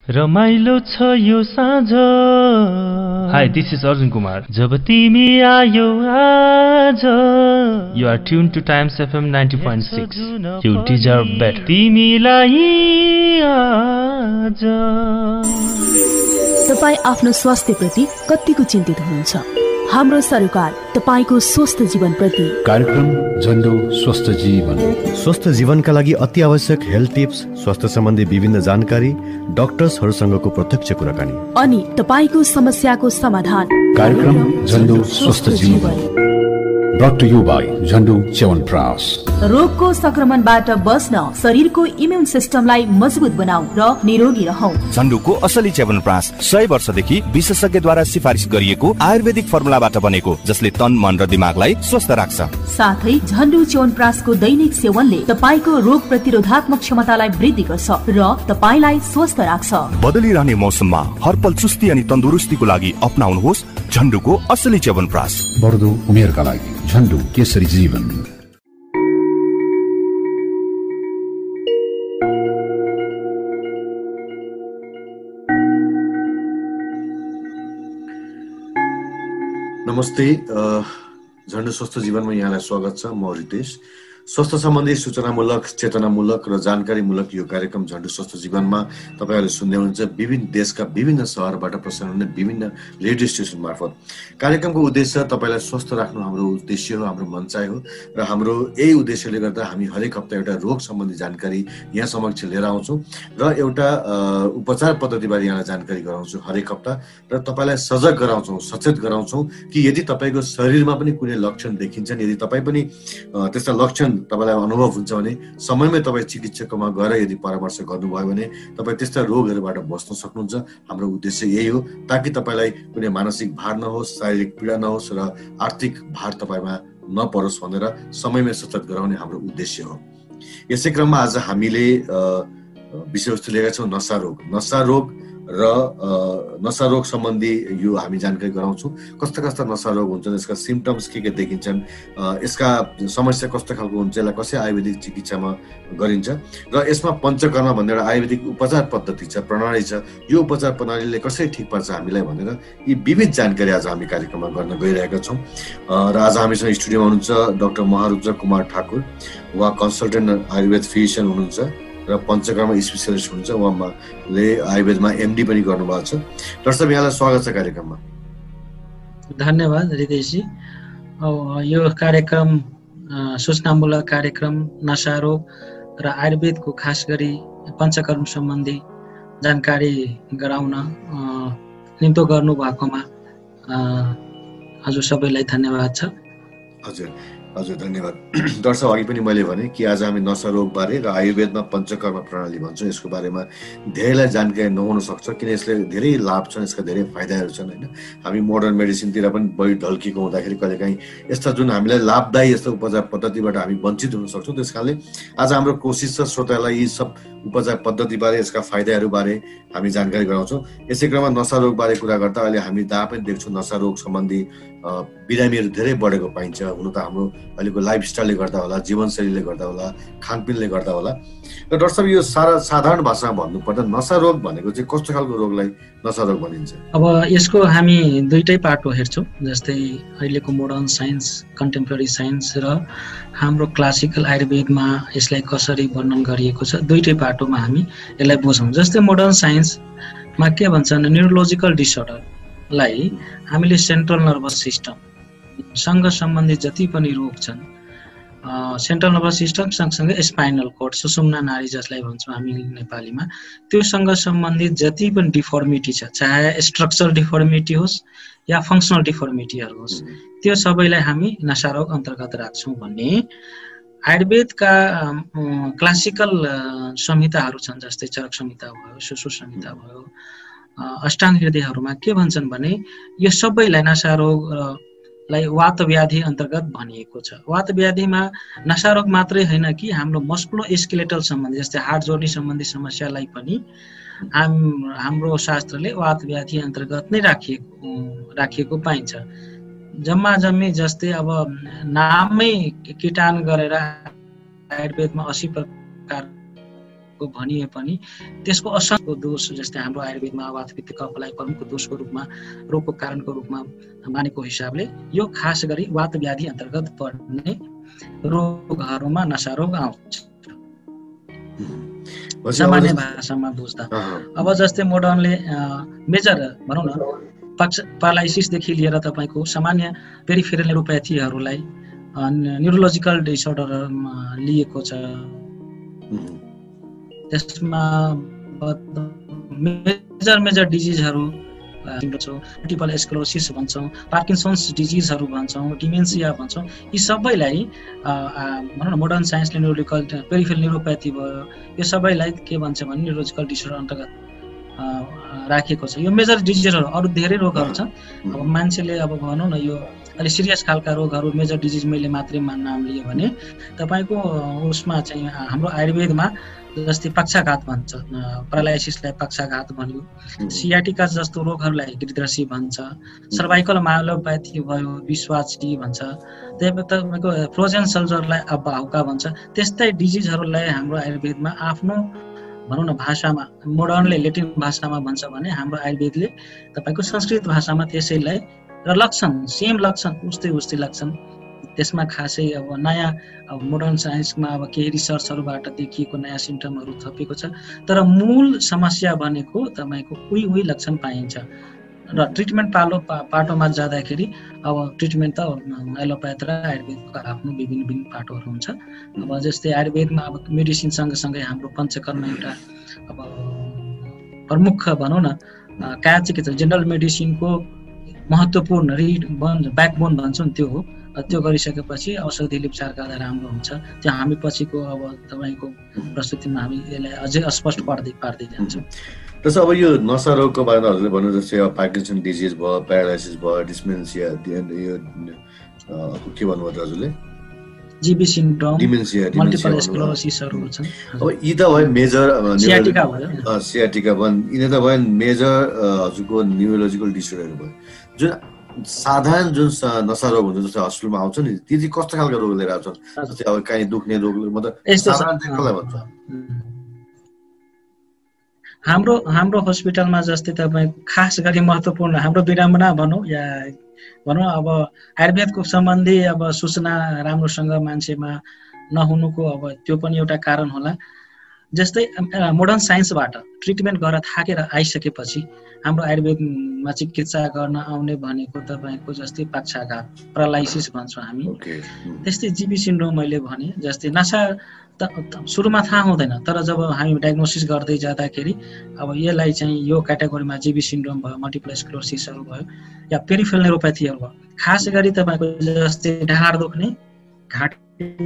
रमाइलो छ यो साँझ। Hi, this is Arjun Kumar. जब तिमी आयो आज। You are tuned to Times FM 90.6. You deserve better. तिमीलाई आज। तपाई आफ्नो स्वास्थ्य प्रति कतिको चिन्तित हुनुहुन्छ? हाम्रो सरकार तपाईको स्वस्थ जीवन प्रति कार्यक्रम झण्डो स्वस्थ जीवन। स्वस्थ जीवनका लागि अति आवश्यक हेल्थ टिप्स, स्वास्थ्य सम्बन्धी विभिन्न जानकारी, डाक्टरहरूसँगको प्रत्यक्ष कुराकानी अनि तपाईको समस्याको समाधान। कार्यक्रम झण्डो स्वस्थ जीवन brought to you by झण्डो chyawanprash. रोगको संक्रमणबाट बस्न शरीरको इम्युन सिस्टमलाई मजबुत बनाऊ र निरोगी रहौ। झण्डुको असली च्यवनप्राश 100 वर्षदेखि विशेषज्ञद्वारा सिफारिस गरिएको आयुर्वेदिक फर्मुलाबाट बनेको, जसले तन, मन र दिमागलाई स्वस्थ राख्छ। साथै झण्डु च्यवनप्राशको दैनिक सेवनले तपाईको रोग प्रतिरोधात्मक क्षमतालाई वृद्धि गर्छ र तपाईलाई स्वस्थ राख्छ। बदलिरहने मौसममा हरपल चुस्ती अनि तन्दुरुस्तीको लागि अपनाउनुहोस् झण्डुको असली च्यवनप्राश। बढ्दो उमेरका लागि झण्डो केसरी जीवन। नमस्ते, झण्डो स्वस्थ जीवनमा यहाँलाई स्वागत छ। म रितेश। स्वास्थ्य सम्बन्धी सूचनामूलक, चेतनामूलक र जानकारीमूलक यो कार्यक्रम झण्डो स्वस्थ जीवनमा तपाईहरुले सुन्दै हुनुहुन्छ विभिन्न देशका विभिन्न शहरबाट प्रसारण हुने विभिन्न रेडियो स्टेसन मार्फत। कार्यक्रमको उद्देश्य तपाईलाई स्वस्थ राख्नु हाम्रो उद्देश्य हो, हाम्रो मनचाहि हो र हाम्रो यही उद्देश्यले गर्दा हामी हरेक हप्ता एउटा रोग सम्बन्धी जानकारी यहाँ समक्ष लिएर आउँछौँ र एउटा उपचार पद्धतिबारे यहाँलाई जानकारी गराउँछौँ हरेक हप्ता र तपाईलाई सजग गराउँछौँ, सचेत गराउँछौँ कि यदि तपाईको शरीरमा पनि कुनै लक्षण देखिन्छन्, यदि तपाई पनि त्यस्ता लक्षण तपाईलाई अनुभव हुन्छ भने समयमै तपाई चिकित्सकमा गएर यदि परामर्श गर्नुभयो भने तपाई त्यस्ता रोगहरूबाट बच्न सक्नुहुन्छ। हाम्रो उद्देश्य यही हो, ताकि तपाईलाई कुनै मानसिक भार नहोस्, शारीरिक पीडा नहोस् र आर्थिक भार तपाईमा नपरोस् भनेर समयमै सचेत गराउने हाम्रो उद्देश्य हो। यसै क्रममा आज हामीले विषयवस्तु लिएका छौँ नशा रोग। नशा रोग र नशा रोग सम्बन्धी यो हामी जानकारी गराउँछौँ। कस्ता कस्ता नशा रोग हुन्छन्, यसका सिम्पटम्स के देखिन्छन्, यसका समस्या कस्तो खालको हुन्छ, यसलाई कसरी आयुर्वेदिक चिकित्सामा गरिन्छ र यसमा पञ्चकर्म भन्ने एउटा आयुर्वेदिक उपचार पद्धति छ, प्रणाली छ। यो उपचार प्रणालीले कसरी ठिक पार्छ हामीलाई भनेर यी विविध जानकारी आज हामी कार्यक्रममा गर्न गइरहेका छौँ। र आज हामीसँग स्टुडियोमा हुनुहुन्छ डाक्टर महारुद्र कुमार ठाकुर। उहाँ कन्सल्टेन्ट आयुर्वेद फिजिसियन हुनुहुन्छ र पञ्चकर्म स्पेसियलिस्ट हुनुहुन्छ। उहाँले आयुर्वेदमा एमडी पनि गर्नुभएको छ। डाक्टर साहब, यहाँलाई स्वागत छ कार्यक्रममा। धन्यवाद रितेशजी। यो कार्यक्रम सूचनामूलक कार्यक्रम नशा रोग र आयुर्वेदको खास गरी पञ्चकर्म सम्बन्धी जानकारी गराउन निम्तो गर्नुभएकोमा हजुर सबैलाई धन्यवाद छ। हजुर हजुर धन्यवाद। डाक्टर साहब, अघि पनि मैले भने कि आज हामी नशा रोग बारे र आयुर्वेदमा पञ्चकर्म प्रणाली भन्छौँ, यसको बारेमा धेरैलाई जानकारी नहुन सक्छ, किन यसले धेरै लाभ छन्, यसका धेरै फाइदाहरू छन् होइन। हामी मोडर्न मेडिसिनतिर पनि बढी ढल्किएको हुँदाखेरि कहिलेकाहीँ यस्ता जुन हामीलाई लाभदायी यस्तो उपचार पद्धतिबाट हामी वञ्चित हुन सक्छौँ। त्यस कारणले आज हाम्रो कोसिस छ श्रोतालाई यी सब उपचार पद्धतिबारे, यसका फाइदाहरूबारे हामी जानकारी गराउँछौँ। यसै क्रममा नशा रोगबारे कुरा गर्दा अहिले हामी दाहा पनि देख्छौँ नशा रोग सम्बन्धी बिरामीहरू धेरै बढेको पाइन्छ। हुन त हाम्रो अहिलेको लाइफस्टाइलले गर्दा होला, जीवनशैलीले गर्दा होला, खानपिनले गर्दा होला। र डाक्टर साहब, यो साधारण भाषामा भन्नुपर्दा नशा रोग भनेको चाहिँ कस्तो खालको रोगलाई नशा रोग भनिन्छ? अब यसको हामी दुईटै पाटो हेर्छौँ, जस्तै अहिलेको मोडर्न साइन्स, कन्टेम्पोरेरी साइन्स र हाम्रो क्लासिकल आयुर्वेदमा यसलाई कसरी वर्णन गरिएको छ, दुईटै पाटोमा हामी यसलाई बुझौँ। जस्तै मोडर्न साइन्समा के भन्छन्, न्युरोलोजिकल डिसअर्डरलाई हामीले सेन्ट्रल नर्भस सिस्टमसँग सम्बन्धित जति पनि रोग छन्, सेन्ट्रल नर्भस सिस्टम सँगसँगै स्पाइनल कोर्ड, सुषुम्ना नाडी जसलाई भन्छौँ हामी नेपालीमा, त्योसँग सम्बन्धित जति पनि डिफर्मिटी छ, चाहे स्ट्रक्चरल डिफर्मिटी होस् या फङ्सनल डिफर्मिटीहरू होस्, त्यो सबैलाई हामी नशा रोग अन्तर्गत राख्छौँ भन्ने आयुर्वेदका क्लासिकल संहिताहरू छन्। जस्तै चरक संहिता भयो, सुश्रुत संहिता भयो, अष्टाङ्ग हृदयहरूमा के भन्छन् भने यो सबैलाई नशा रोगलाई वात व्याधि अन्तर्गत भनिएको छ। वात व्याधिमा नशा रोग मात्रै होइन कि हाम्रो मस्कुलो स्केलेटल सम्बन्धी, जस्तै हार्ट जोड्नी सम्बन्धी समस्यालाई पनि हाम्रो शास्त्रले वात व्याधि अन्तर्गत नै राखिएको पाइन्छ। जम्मा जम्मी जस्तै अब नामै किटान गरेर आयुर्वेदमा 80 प्रकार को भनिए पनि त्यसको असंख्य दोष जस्तै हाम्रो आयुर्वेदमा वातपित्त कफलाई प्रमुख दोषको रूपमा रोगको कारणको रूपमा मानेको हिसाबले यो खास गरी वात व्याधि अन्तर्गत पर्ने रोगहरूमा नशा रोग आउँछ सामान्य भाषामा बुझ्दा। अब जस्तै मोडर्नले मेजर भनौँ न प्यारालाइसिसदेखि लिएर तपाईँको सामान्य पेरिफेरल न्युरोप्याथीहरूलाई न्युरोलोजिकल डिसअर्डरमा लिएको छ। त्यसमा मेजर डिजिजहरू मल्टिपल स्क्लेरोसिस भन्छौँ, पार्किन्सन्स डिजिजहरू भन्छौँ, डिमेन्सिया भन्छौँ, यी सबैलाई भनौँ न मोडर्न साइन्सले न्युरोलोजिकल पेरिफेरल न्युरोप्याथी भयो, यो सबैलाई के भन्छ भने न्युरोलोजिकल डिसअर्डर अन्तर्गत राखेको छ। यो मेजर डिजिजहरू, अरू धेरै रोगहरू छन्। अब मान्छेले अब भनौँ न यो अलि सिरियस खालका रोगहरू मेजर डिजिज मैले मात्रै नाम लिएँ भने तपाईँको उसमा चाहिँ हाम्रो आयुर्वेदमा जस्तै पक्षाघात भन्छ, प्यारालाइसिसलाई पक्षाघात भन्यो, सियाटिका जस्तो रोगहरूलाई गिरिद्रसी भन्छ, सर्भाइकल मायोलोप्याथी भयो विश्वाची भन्छ, तपाईँको फ्रोजन सोल्जरलाई अब्बाहुका भन्छ। त्यस्तै डिजिजहरूलाई हाम्रो आयुर्वेदमा आफ्नो भनौँ न भाषामा मोडर्नले लेटिन भाषामा भन्छ भने हाम्रो आयुर्वेदले तपाईँको संस्कृत भाषामा त्यसैलाई र लक्षण सेम लक्षण उस्तै लक्षण त्यसमा खासै अब नयाँ अब मोडर्न साइन्समा अब केही रिसर्चहरूबाट देखिएको नयाँ सिम्टमहरू थपिएको छ, तर मूल समस्या भनेको तपाईँको उही लक्षण पाइन्छ र ट्रिटमेन्ट पाटोमा जाँदाखेरि अब ट्रिटमेन्ट त एलोप्याथ र आयुर्वेदको आफ्नो विभिन्न पाटोहरू हुन्छ। अब जस्तै आयुर्वेदमा अब मेडिसिन सँगसँगै हाम्रो पञ्चकर्म एउटा अब प्रमुख भनौँ न काया चिकित्सा जेनरल मेडिसिनको महत्त्वपूर्ण ब्याकबोन भन्छौँ त्यो हो। त्यो गरिसकेपछि औषधिले उपचार गर्दा राम्रो हुन्छ। त्यो हामी पछिको अब तपाईँको प्रस्तुतिमा हामी यसलाई अझै अस्पष्ट पार्दै जान्छौँ। त्यसो अब यो नशा रोगको बारेमा हजुरले भन्नु जस्तै अब पार्किन्सन डिजिज भयो, प्यारालाइसिस भयो, डिस्मेन्सिया, यो के भन्नुभयो हजुरले जीबी सिन्ड्रोम, मल्टिपल स्क्लेरोसिसहरू छन्। अब यी त भयो मेजर सियाटिका भयो, यिनी त भयो मेजर हजुरको न्युरोलोजिकल डिसअर्डरहरू भयो। जुन साधारण जुन नशा रोग हुन्छ जस्तै हस्पिटलमा आउँछ नि, ती चाहिँ कस्तो खालको रोग लिएर आउँछन्? जस्तै अब काहीँ दुख्ने रोग मतलब साधारण चाहिँ कसलाई भन्छ? हाम्रो हस्पिटलमा जस्तै तपाईँको खास गरी महत्त्वपूर्ण हाम्रो विडम्बना भनौँ या भनौँ अब आयुर्वेदको सम्बन्धी अब सूचना राम्रोसँग मान्छेमा नहुनुको अब त्यो पनि एउटा कारण होला। जस्तै मोडर्न साइन्सबाट ट्रिटमेन्ट गरेर थाकेर आइसकेपछि हाम्रो आयुर्वेदमा चिकित्सा गर्न आउने भनेको तपाईँको जस्तै पक्षाघात, प्यारालाइसिस भन्छौँ हामी, त्यस्तै जीबी सिन्ड्रोम मैले भने जस्तै नशा त सुरुमा थाहा हुँदैन, तर जब हामी डायग्नोसिस गर्दै जाँदाखेरि अब यसलाई चाहिँ यो क्याटेगोरीमा जीबी सिन्ड्रोम भयो, मल्टिपल स्क्लेरोसिसहरू भयो या पेरिफेरल न्युरोप्याथीहरू भयो। खास गरी तपाईँको जस्तै ढाड दुख्ने, घाँटी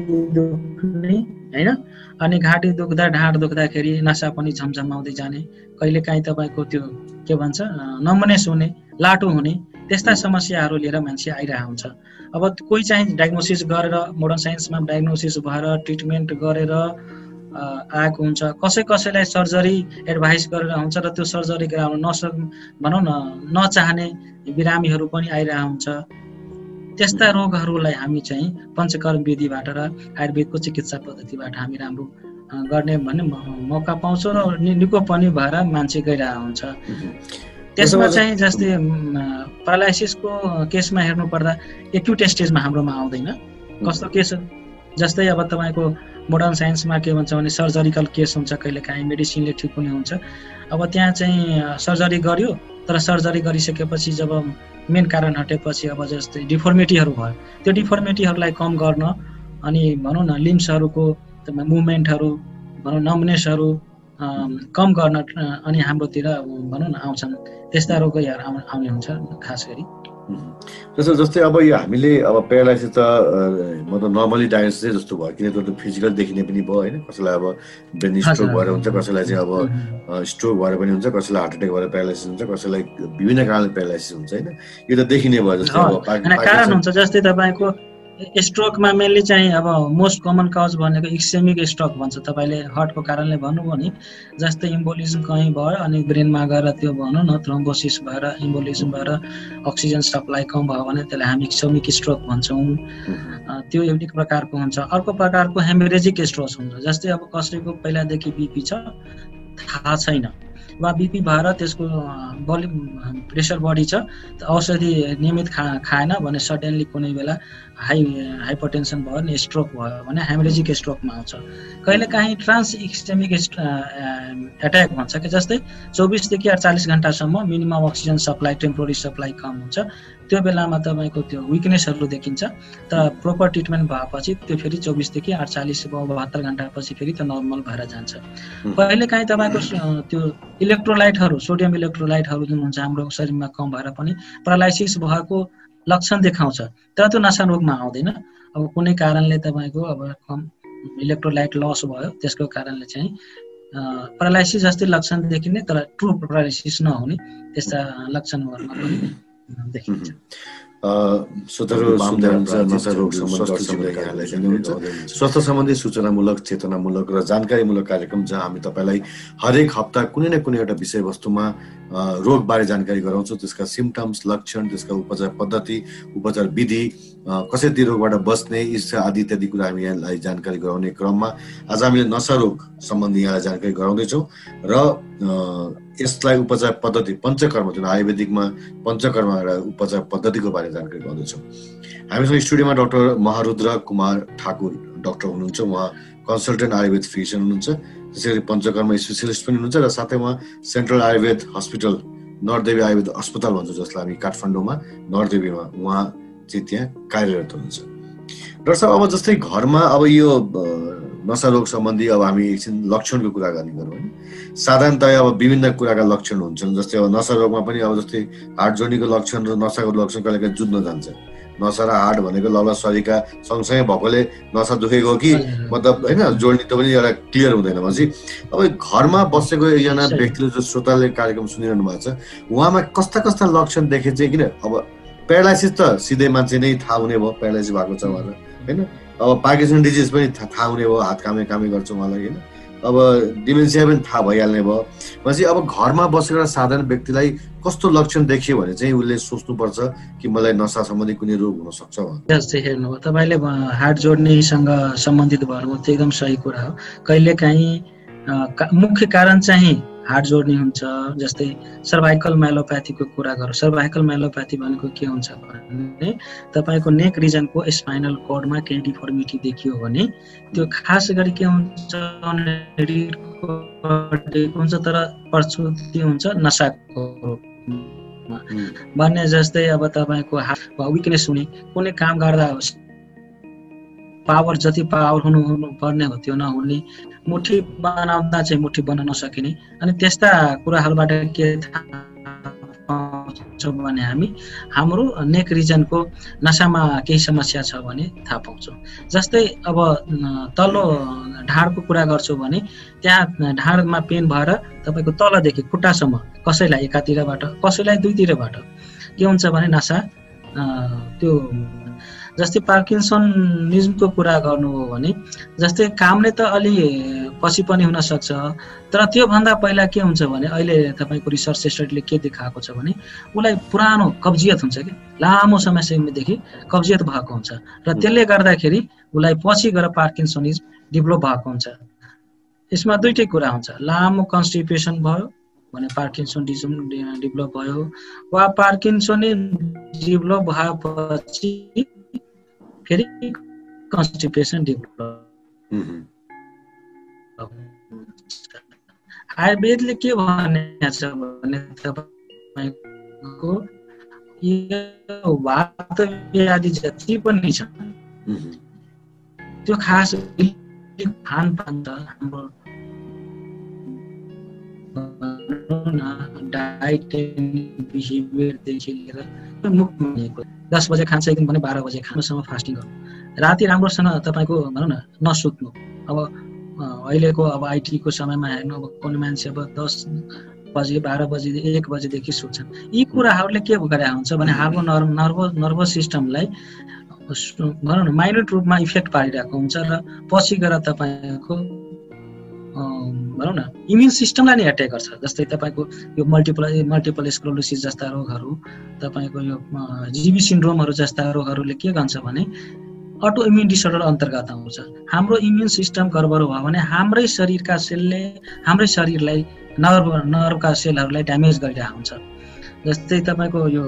दुख्ने होइन, अनि घाँटी दुख्दा ढाड दुख्दाखेरि नसा पनि झमझमाउँदै जाने, कहिलेकाहीँ तपाईँको त्यो के भन्छ नम्बनेस हुने, लाटो हुने, त्यस्ता समस्याहरू लिएर मान्छे आइरहेको हुन्छ। अब कोही चाहिँ डायग्नोसिस गरेर मोडर्न साइन्समा डायग्नोसिस भएर ट्रिटमेन्ट गरेर आएको हुन्छ, कसैलाई सर्जरी एडभाइस गरेर हुन्छ र त्यो सर्जरी गराउन भनौँ न नचाहने बिरामीहरू पनि आइरहेको हुन्छ। त्यस्ता रोगहरूलाई हामी चाहिँ पञ्चकर्म विधिबाट र आयुर्वेदको चिकित्सा पद्धतिबाट हामी राम्रो गर्ने भन्ने मौका पाउँछौँ र निको पनि भएर मान्छे गइरहेको हुन्छ। त्यसमा चाहिँ जस्तै प्यारालाइसिसको केसमा हेर्नु पर्दा एक्युट स्टेजमा हाम्रोमा आउँदैन। कस्तो केस जस्तै अब तपाईँको मोडर्न साइन्समा के भन्छ भने सर्जरिकल केस हुन्छ, कहिलेकाहीँ मेडिसिनले ठिक हुने हुन्छ। अब त्यहाँ चाहिँ सर्जरी गर्यो, तर सर्जरी गरिसकेपछि जब मेन कारण हटेपछि अब जस्तै डिफर्मिटीहरू भयो, त्यो डिफर्मिटीहरूलाई कम गर्न अनि भनौँ न लिम्सहरूको मुभमेन्टहरू भनौँ नम्बनेसहरू कम गर्न अनि हाम्रोतिर भनौँ न आउँछन्, त्यस्ता रोगहरू आउने हुन्छ खास गरी। जस्तै अब यो हामीले अब प्यारालाइसिस त मतलब नर्मली डायग्नोसिस जस्तो भयो, किनकि त्यो फिजिकल देखिने पनि भयो होइन। कसैलाई अब ब्रेन स्ट्रोक भएर हुन्छ, कसैलाई चाहिँ अब स्ट्रोक भएर पनि हुन्छ, कसैलाई हार्ट एट्याक भएर प्यारालाइसिस हुन्छ, कसैलाई विभिन्न कारणले प्यारालाइसिस हुन्छ होइन। यो त देखिने भयो जस्तै अब कारण हुन्छ। जस्तै तपाईँको स्ट्रोकमा मेनली चाहिँ अब मोस्ट कमन कज भनेको इस्केमिक स्ट्रोक भन्छ। तपाईँले हार्टको कारणले भन्नुभयो नि, जस्तै इम्बोलिजम कहीँ भयो अनि ब्रेनमा गएर त्यो भनौँ न थ्रोम्बोसिस भएर इम्बोलिजम भएर अक्सिजन सप्लाई कम भयो भने त्यसलाई हामी इस्केमिक स्ट्रोक भन्छौँ। त्यो एउटै प्रकारको हुन्छ। अर्को प्रकारको हेमरेजिक स्ट्रोक हुन्छ, जस्तै अब कसैको पहिलादेखि बिपी छ थाहा छैन वा बिपी भएर त्यसको प्रेसर बढी छ, औषधि नियमित खाएन भने सडनली कुनै बेला हाइपरटेन्सन भयो नि स्ट्रोक भयो भने हेमरेजिक स्ट्रोकमा आउँछ। कहिलेकाहीँ ट्रान्स इस्केमिक एट्याक भन्छ कि जस्तै 24 देखि 48 घण्टासम्म minimum oxygen supply temporary supply कम हुन्छ। त्यो बेलामा तपाईँको त्यो विकनेसहरू देखिन्छ, तर प्रोपर ट्रिटमेन्ट भएपछि त्यो फेरि 24 देखि 48 72 घण्टापछि फेरि त्यो नर्मल भएर जान्छ। कहिलेकाहीँ तपाईँको त्यो इलेक्ट्रोलाइटहरू सोडियम इलेक्ट्रोलाइटहरू जुन हुन्छ हाम्रो शरीरमा कम भएर पनि प्यारालाइसिस भएको लक्षण देखाउँछ, तर त्यो नसा रोगमा आउँदैन। अब कुनै कारणले तपाईँको अब कम इलेक्ट्रोलाइट लस भयो त्यसको कारणले चाहिँ प्यारालाइसिस जस्तै लक्षण देखिने तर ट्रु प्यारालाइसिस नहुने त्यस्ता लक्षणहरूमा पनि देखिन्छ। स्वास्थ्य सम्बन्धी सूचनामूलक चेतनामूलक र जानकारीमूलक कार्यक्रम जहाँ हामी तपाईँलाई हरेक हप्ता कुनै न कुनै एउटा विषयवस्तुमा रोगबारे जानकारी गराउँछौँ, त्यसका सिम्टम्स, लक्षण, त्यसका उपचार पद्धति, उपचार विधि, कसरी ती रोगबाट बस्ने आदि इत्यादि कुरा हामी यहाँलाई जानकारी गराउने क्रममा आज हामीले नसा रोग सम्बन्धी यहाँलाई जानकारी गराउँदैछौँ र यसलाई उपचार पद्धति पञ्चकर्म जुन आयुर्वेदिकमा पञ्चकर्म एउटा उपचार पद्धतिको बारे जानकारी गराउँदैछौँ। हामीसँग स्टुडियोमा डाक्टर महारुद्र कुमार ठाकुर डाक्टर हुनुहुन्छ, उहाँ कन्सल्टेन्ट आयुर्वेद फिजिसियन हुनुहुन्छ, त्यसरी पञ्चकर्म स्पेसिलिस्ट पनि हुनुहुन्छ र साथै उहाँ सेन्ट्रल आयुर्वेद हस्पिटल नरदेवी आयुर्वेद अस्पताल भन्छ जसलाई हामी काठमाडौँमा नरदेवीमा उहाँ चाहिँ त्यहाँ कार्यरत हुनुहुन्छ। डाक्टर साहब, अब जस्तै घरमा अब यो नसा रोग सम्बन्धी अब हामी एकछिन लक्षणको कुरा गर्ने गरौँ होइन। साधारणतया अब विभिन्न कुराका लक्षण हुन्छन्, जस्तै अब नसा रोगमा पनि अब जस्तै हार्ट जोर्नीको लक्षण र नसाको लक्षण कहिलेकाहीँ जुझ्न जान्छ। नसा र हार्ट भनेको लौला शरीरका सँगसँगै भएकोले नसा दुखेको कि मतलब होइन जोड्नी त पनि एउटा क्लियर हुँदैन। भनेपछि अब घरमा बसेको एकजना व्यक्तिले जो श्रोताले कार्यक्रम सुनिरहनु भएको छ उहाँमा कस्ता कस्ता लक्षण देखे चाहिँ, किन अब प्यारालाइसिस त सिधै मान्छे नै थाहा हुने भयो प्यारालाइसिस भएको छ भनेर होइन, अब पार्किन्सन डिजिज पनि थाहा हुने भयो, हात कामै गर्छ उहाँलाई होइन, अब डिमेन्सिया पनि थाहा भइहाल्ने भयो। भनेपछि अब घरमा बसेर साधारण व्यक्तिलाई कस्तो लक्षण देखियो भने चाहिँ उसले सोच्नुपर्छ कि मलाई नसा सम्बन्धी कुनै रोग हुन सक्छ जस्तै हेर्नु तपाईँले हार्ट जोड्नेसँग सम्बन्धित भयो त्यो एकदम सही कुरा हो। कहिलेकाहीँ मुख्य कारण चाहिँ हार्ट जोड्नी हुन्छ। जस्तै सर्भाइकल माइलोप्याथीको कुरा गरौँ, सर्भाइकल माइलोप्याथी भनेको के हुन्छ भने तपाईँको नेक रिजनको स्पाइनल कर्डमा केही डिफर्मिटी देखियो भने त्यो खास गरी के हुन्छ हुन्छ तर प्रस्तुति हुन्छ नसाको भन्ने। जस्तै अब तपाईँको विकनेस हुने, कुनै काम गर्दा पावर जति पावर हुनु पर्ने हो त्यो नहुने, मुठी बनाउँदा चाहिँ मुठी बन्न नसकिने, अनि त्यस्ता कुराहरूबाट के थाहा पाउँछौँ भने हामी हाम्रो नेक रिजनको नसामा केही समस्या छ भने थाहा पाउँछौँ। जस्तै अब तल्लो ढाडको कुरा गर्छौँ भने त्यहाँ ढाडमा पेन भएर तपाईँको तलदेखि खुट्टासम्म कसैलाई एकातिरबाट कसैलाई दुईतिरबाट के हुन्छ भने नसा त्यो जस्तै पार्किन्सनिजमको कुरा गर्नु हो भने जस्तै कामले त अलि पछि पनि हुन सक्छ, तर त्योभन्दा पहिला के हुन्छ भने अहिले तपाईँको रिसर्च स्टडीले के देखाएको छ भने उसलाई पुरानो कब्जियत हुन्छ कि लामो समयदेखि कब्जियत भएको हुन्छ र त्यसले गर्दाखेरि उसलाई पछि गएर पार्किन्सनिजम डेभलप भएको हुन्छ। यसमा दुईटै कुरा हुन्छ, लामो कन्स्टिपेसन भयो भने पार्किन्सनिजम डेभलप भयो वा पार्किन्सनिजम डेभलप भएपछि फेरि कन्स्टिपेसन डेभलप। आयुर्वेदले के भनेको छ भने तपाईँको यो वात व्याधि जति पनि छ त्यो खास खानपान छ हाम्रो डाइट बिहेभियरदेखि लिएर 10 बजे खान्छ एक दिन भने 12 बजे खानुसम्म फास्टिङ गर्नु, राति राम्रोसँग तपाईँको भनौँ न नसुत्नु। अब अहिलेको अब आइटीको समयमा हेर्नु अब कुनै मान्छे अब 10 बजे 12 बजे 1 बजेदेखि सुत्छन्। यी कुराहरूले के गरे हुन्छ भने हाम्रो नर्भस सिस्टमलाई भनौँ न माइनर रूपमा इफेक्ट पारिरहेको हुन्छ र पछि गएर तपाईँको भनौँ न इम्युन सिस्टमलाई नै एट्याक गर्छ। जस्तै तपाईँको यो मल्टिपल स्क्लेरोसिस जस्ता रोगहरू, तपाईँको यो जीबी सिन्ड्रोमहरू जस्ता रोगहरूले के गर्छ भने अटो इम्युन डिसअर्डर अन्तर्गत आउँछ। हाम्रो इम्युन सिस्टम गडबड भयो भने हाम्रै शरीरका सेलले हाम्रै शरीरलाई नर्भका सेलहरूलाई ड्यामेज गरिरहेको हुन्छ। जस्तै तपाईँको यो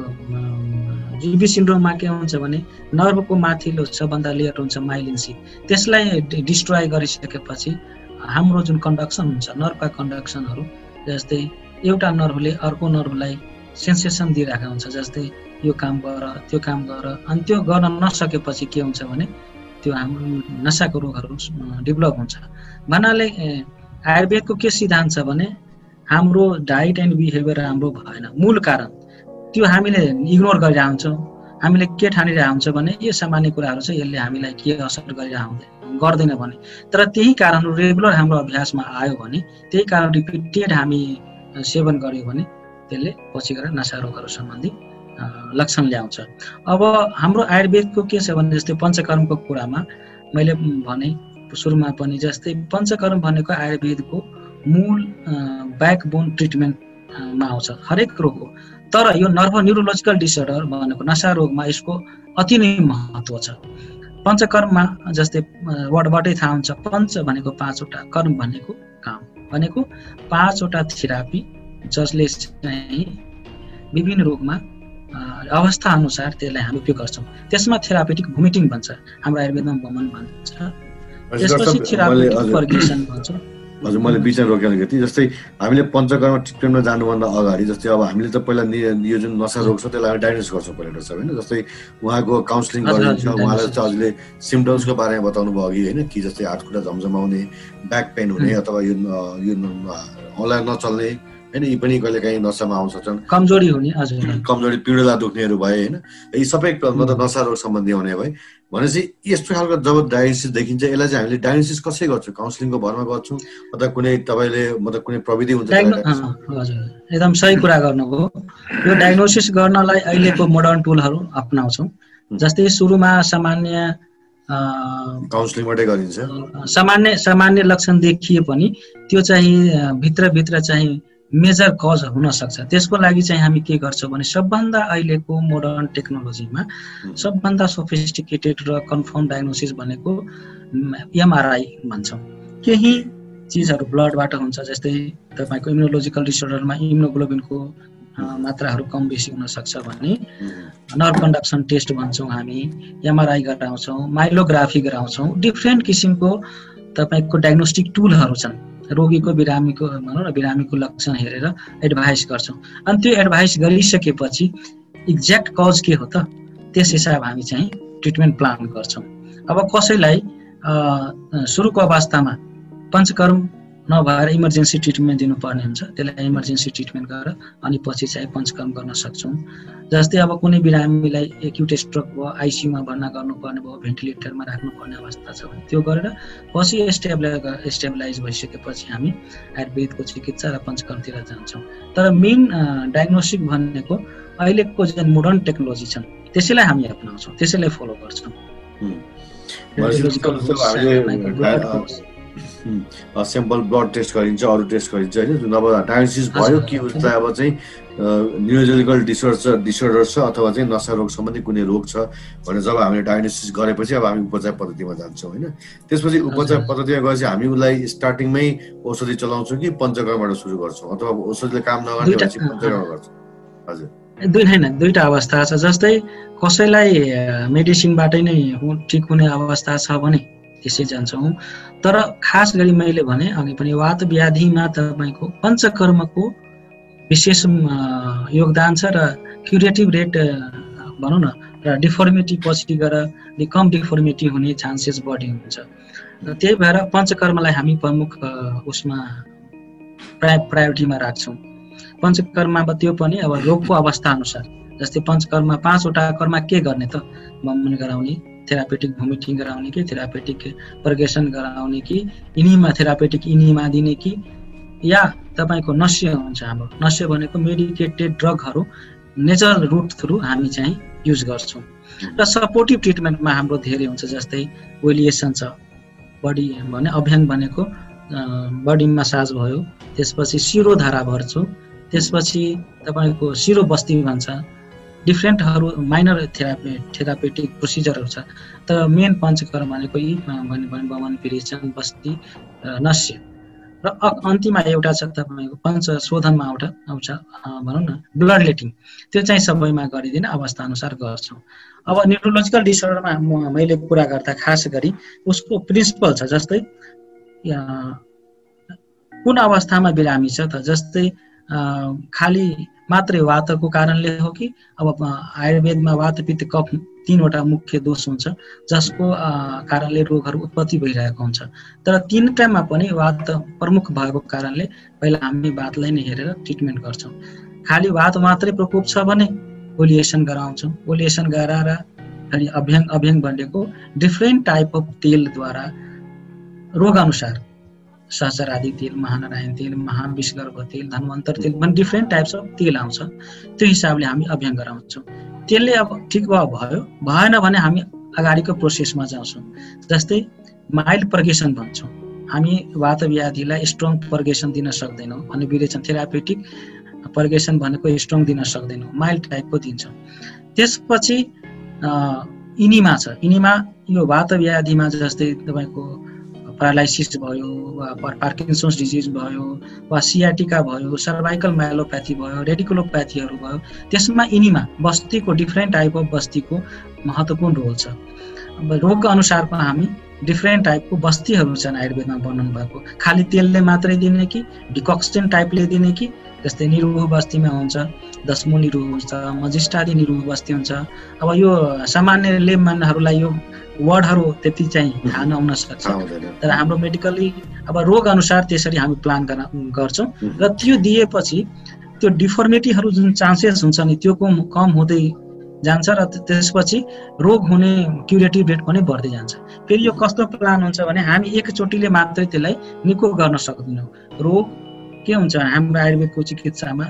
जीबी सिन्ड्रोममा के हुन्छ भने नर्भको माथिल्लो सबभन्दा लेयर हुन्छ माइलिन सिट, त्यसलाई डिस्ट्रोय गरिसकेपछि हाम्रो जुन कन्डक्सन हुन्छ नर्भका कन्डक्सनहरू, जस्तै एउटा नर्भले अर्को नर्भलाई सेन्सेसन दिइरहेको हुन्छ, जस्तै यो काम गर त्यो काम गर, अनि त्यो गर्न नसकेपछि के हुन्छ भने त्यो हाम्रो नसाको रोगहरू डेभलप हुन्छ। भन्नाले आयुर्वेदको के सिद्धान्त छ भने हाम्रो डाइट एन्ड बिहेभियर राम्रो भएन, मूल कारण त्यो हामीले इग्नोर गरिरहेको हुन्छौँ। हामीले के ठानिरहेको हुन्छ भने यो सामान्य कुराहरू छ, यसले हामीलाई के असर गर्दैन भने, तर त्यही कारण रेगुलर हाम्रो अभ्यासमा आयो भने, त्यही कारण रिपिटेड हामी सेवन गर्यो भने त्यसले पछि गएर नसा रोगहरू सम्बन्धी लक्षण ल्याउँछ। अब हाम्रो आयुर्वेदको के छ भने जस्तै पञ्चकर्मको कुरामा मैले भने सुरुमा पनि, जस्तै पञ्चकर्म भनेको आयुर्वेदको मूल ब्याकबोन ट्रिटमेन्टमा आउँछ हरेक रोगको। तर यो नर्भ न्युरोलोजिकल डिसअर्डर भनेको नसा रोगमा यसको अति नै महत्त्व छ। पञ्चकर्ममा जस्तै वर्डबाटै थाहा हुन्छ, पञ्च भनेको 5वटा, कर्म भनेको काम, भनेको 5वटा थेरापी जसले चाहिँ विभिन्न रोगमा अवस्था अनुसार त्यसलाई हामी उपयोग गर्छौँ। त्यसमा थेरापेटिक भोमिटिङ भन्छ, हाम्रो आयुर्वेदमा वमन भन्छ, त्यसपछि थेरापेटिक पर्गेसन भन्छ। हजुर, मैले बिचमा रोकेको थिएँ। जस्तै हामीले पञ्चकर्म ट्रिटमेन्टमा जानुभन्दा अगाडि जस्तै अब हामीले त पहिला यो जुन नसा रोग छ त्यसलाई हामी डायग्नोस गर्छौँ पहिला डक्टर साहब, होइन? जस्तै उहाँको काउन्सिलिङ गरिन्छ, उहाँलाई चाहिँ हजुरले सिम्पटम्सको बारेमा बताउनु भयो अघि, होइन? कि जस्तै हात खुट्टा झमझमाउने, ब्याक पेन हुने, अथवा यो औँला नचल्ने, होइन? यी पनि कहिले काहीँ नसामा आउन सक्छन्, कमजोरी हुने, हजुर कमजोरी पीडा दुख्नेहरू भए, होइन? यी सबै मतलब नसा रोग सम्बन्धी हुने भए भनेपछि यस्तो खालको जब डायग्नोसिस देखिन्छ, यसलाई चाहिँ हामीले डायग्नोसिस कसरी गर्छौँ? काउन्सिलिङको भरमा गर्छौँ अथवा कुनै तपाईँले मतलब कुनै प्रविधि हुन्छ? हजुर, एकदम सही कुरा गर्नुभयो। यो डायग्नोसिस गर्नलाई अहिलेको मोडर्न टुलहरू अपनाउँछौँ। जस्तै सुरुमा सामान्य काउन्सिलिङबाटै गरिन्छ, सामान्य लक्षण देखिए पनि त्यो चाहिँ भित्रभित्र चाहिँ मेजर कज हुन सक्छ। त्यसको लागि चाहिँ हामी के गर्छौँ भने सबभन्दा अहिलेको मोडर्न टेक्नोलोजीमा सबभन्दा सोफिस्टिकेटेड र कन्फर्म डायग्नोसिस भनेको एमआरआई भन्छौँ। केही चिजहरू ब्लडबाट हुन्छ, जस्तै तपाईँको इम्युनोलोजिकल डिसअर्डरमा इम्युनोग्लोबिनको मात्राहरू कम बेसी हुन सक्छ भने नर्भ कन्डक्सन टेस्ट भन्छौँ हामी, एमआरआई गराउँछौँ, माइलोग्राफी गराउँछौँ। डिफ्रेन्ट किसिमको तपाईँको डायग्नोस्टिक टुलहरू छन्। रोगीको बिरामीको भनौँ न बिरामीको लक्षण हेरेर एडभाइस गर्छौँ, अनि त्यो एडभाइस गरिसकेपछि एक्ज्याक्ट कज के हो त त्यस हिसाब हामी चाहिँ ट्रिटमेन्ट प्लान गर्छौँ। अब कसैलाई सुरुको अवस्थामा पञ्चकर्म नभएर इमर्जेन्सी ट्रिटमेन्ट दिनुपर्ने हुन्छ, त्यसलाई इमर्जेन्सी ट्रिटमेन्ट गरेर अनि पछि चाहिँ पञ्चकर्म गर्न सक्छौँ। जस्तै अब कुनै बिरामीलाई एक्युट स्ट्रोक भयो, आइसियुमा भर्ना गर्नुपर्ने भयो, भेन्टिलेटरमा राख्नुपर्ने अवस्था छ भने त्यो गरेर पछि स्टेबलाइज भइसकेपछि हामी आयुर्वेदको चिकित्सा र पञ्चकर्मतिर जान्छौँ। तर मेन डायग्नोस्टिक भनेको अहिलेको जुन मोडर्न टेक्नोलोजी छन् त्यसैलाई हामी अपनाउँछौँ, त्यसैलाई फलो गर्छौँ। सिम्पल ब्लड टेस्ट गरिन्छ, अरू टेस्ट गरिन्छ, होइन? जुन अब डायग्नोसिस भयो कि उसलाई अब चाहिँ न्युरोलोजिकल डिसअर्डर छ अथवा चाहिँ नसा रोग सम्बन्धी कुनै रोग छ भनेर जब हामीले डायग्नोसिस गरेपछि अब हामी उपचार पद्धतिमा जान्छौँ, होइन? त्यसपछि उपचार पद्धतिमा गएपछि हामी उसलाई स्टार्टिङमै औषधि चलाउँछौँ कि पञ्चकर्मबाट सुरु गर्छौँ अथवा औषधिले काम नगरेपछि पञ्चकर्म गर्छौँ? हजुर, दुईटा अवस्था छ। जस्तै कसैलाई मेडिसिनबाटै नै ठिक हुने अवस्था छ भने त्यसै जान्छौँ। तर खास गरी मैले भने अघि पनि वात व्याधिमा तपाईँको पञ्चकर्मको विशेष योगदान छ र क्युरेटिभ रेट भनौँ न र डिफर्मिटी पछि गएर कम डिफर्मिटी हुने चान्सेस बढी हुन्छ। त्यही भएर पञ्चकर्मलाई हामी प्रमुख उसमा प्रायोरिटीमा राख्छौँ। पञ्चकर्ममा त्यो पनि अब रोगको अवस्था अनुसार, जस्तै पञ्चकर्ममा 5वटा कर्म के गर्ने त? वमन गराउने, थेरापेटिक भोमिटिङ गराउने कि थेरापेटिक पर्गेसन गराउने कि इनिमा थेरापेटिक इनिमा दिने कि या तपाईँको नस्य हुन्छ। हाम्रो नस्य भनेको मेडिकेटेड ड्रगहरू नेचरल रुट थ्रु हामी चाहिँ युज गर्छौँ। र सपोर्टिभ ट्रिटमेन्टमा हाम्रो धेरै हुन्छ, जस्तै ओलिएसन छ, बडी भने अभ्याङ भनेको बडी मसाज भयो, त्यसपछि शिरोधारा भर्छु, त्यसपछि तपाईँको शिरो बस्ती भन्छ, डिफ्रेन्टहरू माइनर थेरापेटिक प्रोसिजरहरू छ। तर मेन पञ्चकर्म भनेको यी वमन पिरेचन बस्ती नस्य र अन्तिममा एउटा छ तपाईँको पञ्चशोधनमा एउटा आउँछ भनौँ न ब्लड लेटिङ, त्यो चाहिँ सबैमा गरिदिने अवस्था अनुसार गर्छौँ। अब न्युरोलोजिकल डिसअर्डरमा मैले कुरा गर्दा खास गरी उसको प्रिन्सिपल छ, जस्तै कुन अवस्थामा बिरामी छ त, जस्तै खाली मात्रै वातको कारणले हो कि अब आयुर्वेदमा वात पित्त कफ 3वटा मुख्य दोष हुन्छ जसको कारणले रोगहरू उत्पत्ति भइरहेको हुन्छ। तर 3टामा पनि वात प्रमुख भएको कारणले पहिला हामी वातलाई नै हेरेर ट्रिटमेन्ट गर्छौँ। खाली वात मात्रै प्रकोप छ भने ओलिएसन गराउँछौँ। ओलिएसन गराएर अनि अभ्याङ भनेको डिफ्रेन्ट टाइप अफ तेलद्वारा रोग अनुसार सहचरादि तेल, महानारायण तेल, महाविषगर्भ तेल, धन्वन्तर तेल भन्ने डिफ्रेन्ट टाइप्स अफ तेल आउँछ। त्यो हिसाबले हामी अभ्याङ गराउँछौँ। त्यसले अब ठिक भयो भएन भने हामी अगाडिको प्रोसेसमा जान्छौँ। जस्तै माइल्ड पर्गेसन भन्छौँ, हामी वात व्याधिलाई स्ट्रङ पर्गेसन दिन सक्दैनौँ भने विरेचन थेरापेटिक पर्गेसन भनेको स्ट्रङ दिन सक्दैनौँ, माइल्ड टाइपको दिन्छौँ। त्यसपछि इनिमा छ। इनिमा यो वात व्याधिमा जस्तै तपाईँको प्यारालाइसिस भयो वा पार्किन्सन्स डिजिज भयो वा सियाटिका भयो, सर्भाइकल माइलोप्याथी भयो, रेडिकुलोप्याथीहरू भयो, त्यसमा इनिमा बस्तीको डिफ्रेन्ट टाइप अफ बस्तीको महत्त्वपूर्ण रोल छ। अब रोगको अनुसारमा हामी डिफ्रेन्ट टाइपको बस्तीहरू छन् आयुर्वेदमा वर्णन भएको। खाली तेलले मात्रै दिने कि डिकक्सन टाइपले दिने कि, जस्तै निरुह बस्तीमा हुन्छ, दशमु निरुह हुन्छ, मजिस्टादी निरुह बस्ती हुन्छ। अब यो सामान्य लेमनहरूलाई यो वर्डहरू त्यति चाहिँ थाहा नहुन सक्छ, तर हाम्रो मेडिकली अब रोग अनुसार त्यसरी हामी प्लान गर्छौँ र त्यो दिएपछि त्यो डिफर्मिटीहरू जुन चान्सेस हुन्छ नि त्यो कम हुँदै जान्छ र त्यसपछि रोग हुने क्युरेटिभ रेट पनि बढ्दै जान्छ। फेरि यो कस्तो प्लान हुन्छ भने हामी एकचोटिले मात्रै त्यसलाई निको गर्न सक्दैनौँ। रोग के हुन्छ हाम्रो आयुर्वेदको चिकित्सामा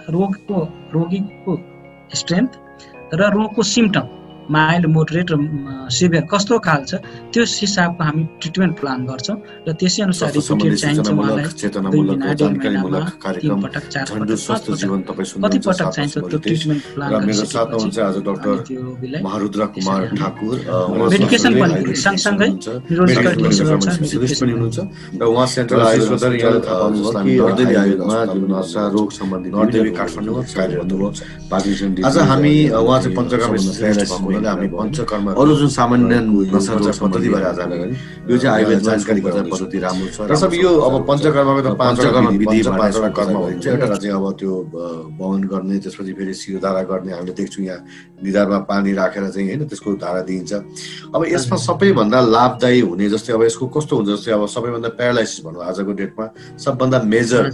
रोगीको स्ट्रेन्थ र रोगको सिम्टम माइल्ड, मोडरेट र सिभियर कस्तो खाल छ त्यो हिसाबको हामी ट्रिटमेन्ट प्लान गर्छौँ र त्यसै अनुसार रिपिटेड चाहिन्छ मलाई चेतनामूलक जानकारीमूलक कार्यक्रम झन्डु स्वस्थ जीवन तपाईं सुन्नुहुन्छ। पटक चाहिन्छ त्यो ट्रिटमेन्ट प्लान र मेरो साथमा हुन्छ आज डाक्टर महारुद्र कुमार ठाकुर, मेडिकेसन पनि सँगसँगै न्युरोलोजिकल स्पेशलिस्ट पनि हुनुहुन्छ र उहाँ सेन्ट्रल आयुर्वेद यहाँले थाहा पाउनुहुन्छ हामी नर्देवी आयुर्वेदमा जुन नसा रोग सम्बन्धी नर्देवी काठमाडौँमा कार्यरत हुनुभयो पार्किन्सन डिजिज। आज हामी उहाँ चाहिँ पञ्चकर्म स्पेशलिस्ट हुनाले हामी पञ्चकर्म अरु जुन सामान्य नसा रोग पद्धति भएर आज यो चाहिँ आयुर्वेद जानकारी गर्ने पद्धति राम्रो छ र सब यो अब पञ्चकर्मको त 5वटा विधि 5वटा कर्म भनिन्छ। एउटा चाहिँ अब त्यो बहन गर्ने, त्यसपछि फेरि शिरोधारा गर्ने, हामीले देख्छौँ यहाँ निधारमा पानी राखेर चाहिँ हैन त्यसको धारा दिइन्छ। अब यसमा सबैभन्दा लाभदायी हुने जस्तै अब यसको कस्तो हुन्छ जस्तै अब सबैभन्दा प्यारालाइसिस भनौँ आजको डेटमा सबभन्दा मेजर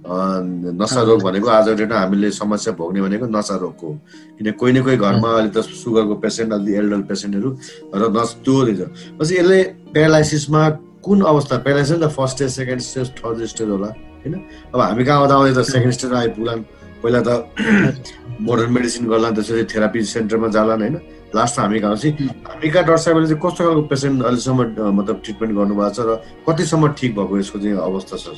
नसा रोग भनेको आजको डेटमा हामीले समस्या भोग्ने भनेको नसा रोगको, किन कोही न कोही घरमा अहिले त सुगरको पेसेन्ट, अलि एल्डर पेसेन्टहरू र त्यो दिन्छ। पछि यसले प्यारालाइसिसमा कुन अवस्था, प्यारालाइसिस त first stage, second stage, third stage होला हैन। अब हामी कहाँ आउँदा त सेकेन्ड स्टेजमा आइपुग्लान्, पहिला त मोडर्न मेडिसिन गर्लान्, त्यसपछि थेरापी सेन्टरमा जालान् हैन। लास्टमा हामी कहाँ चाहिँ हामी कहाँ डाक्टर साहबले चाहिँ कस्तो खालको पेसेन्ट अहिलेसम्म मतलब ट्रिटमेन्ट गर्नुभएको छ र कतिसम्म ठिक भएको यसको चाहिँ अवस्था छ?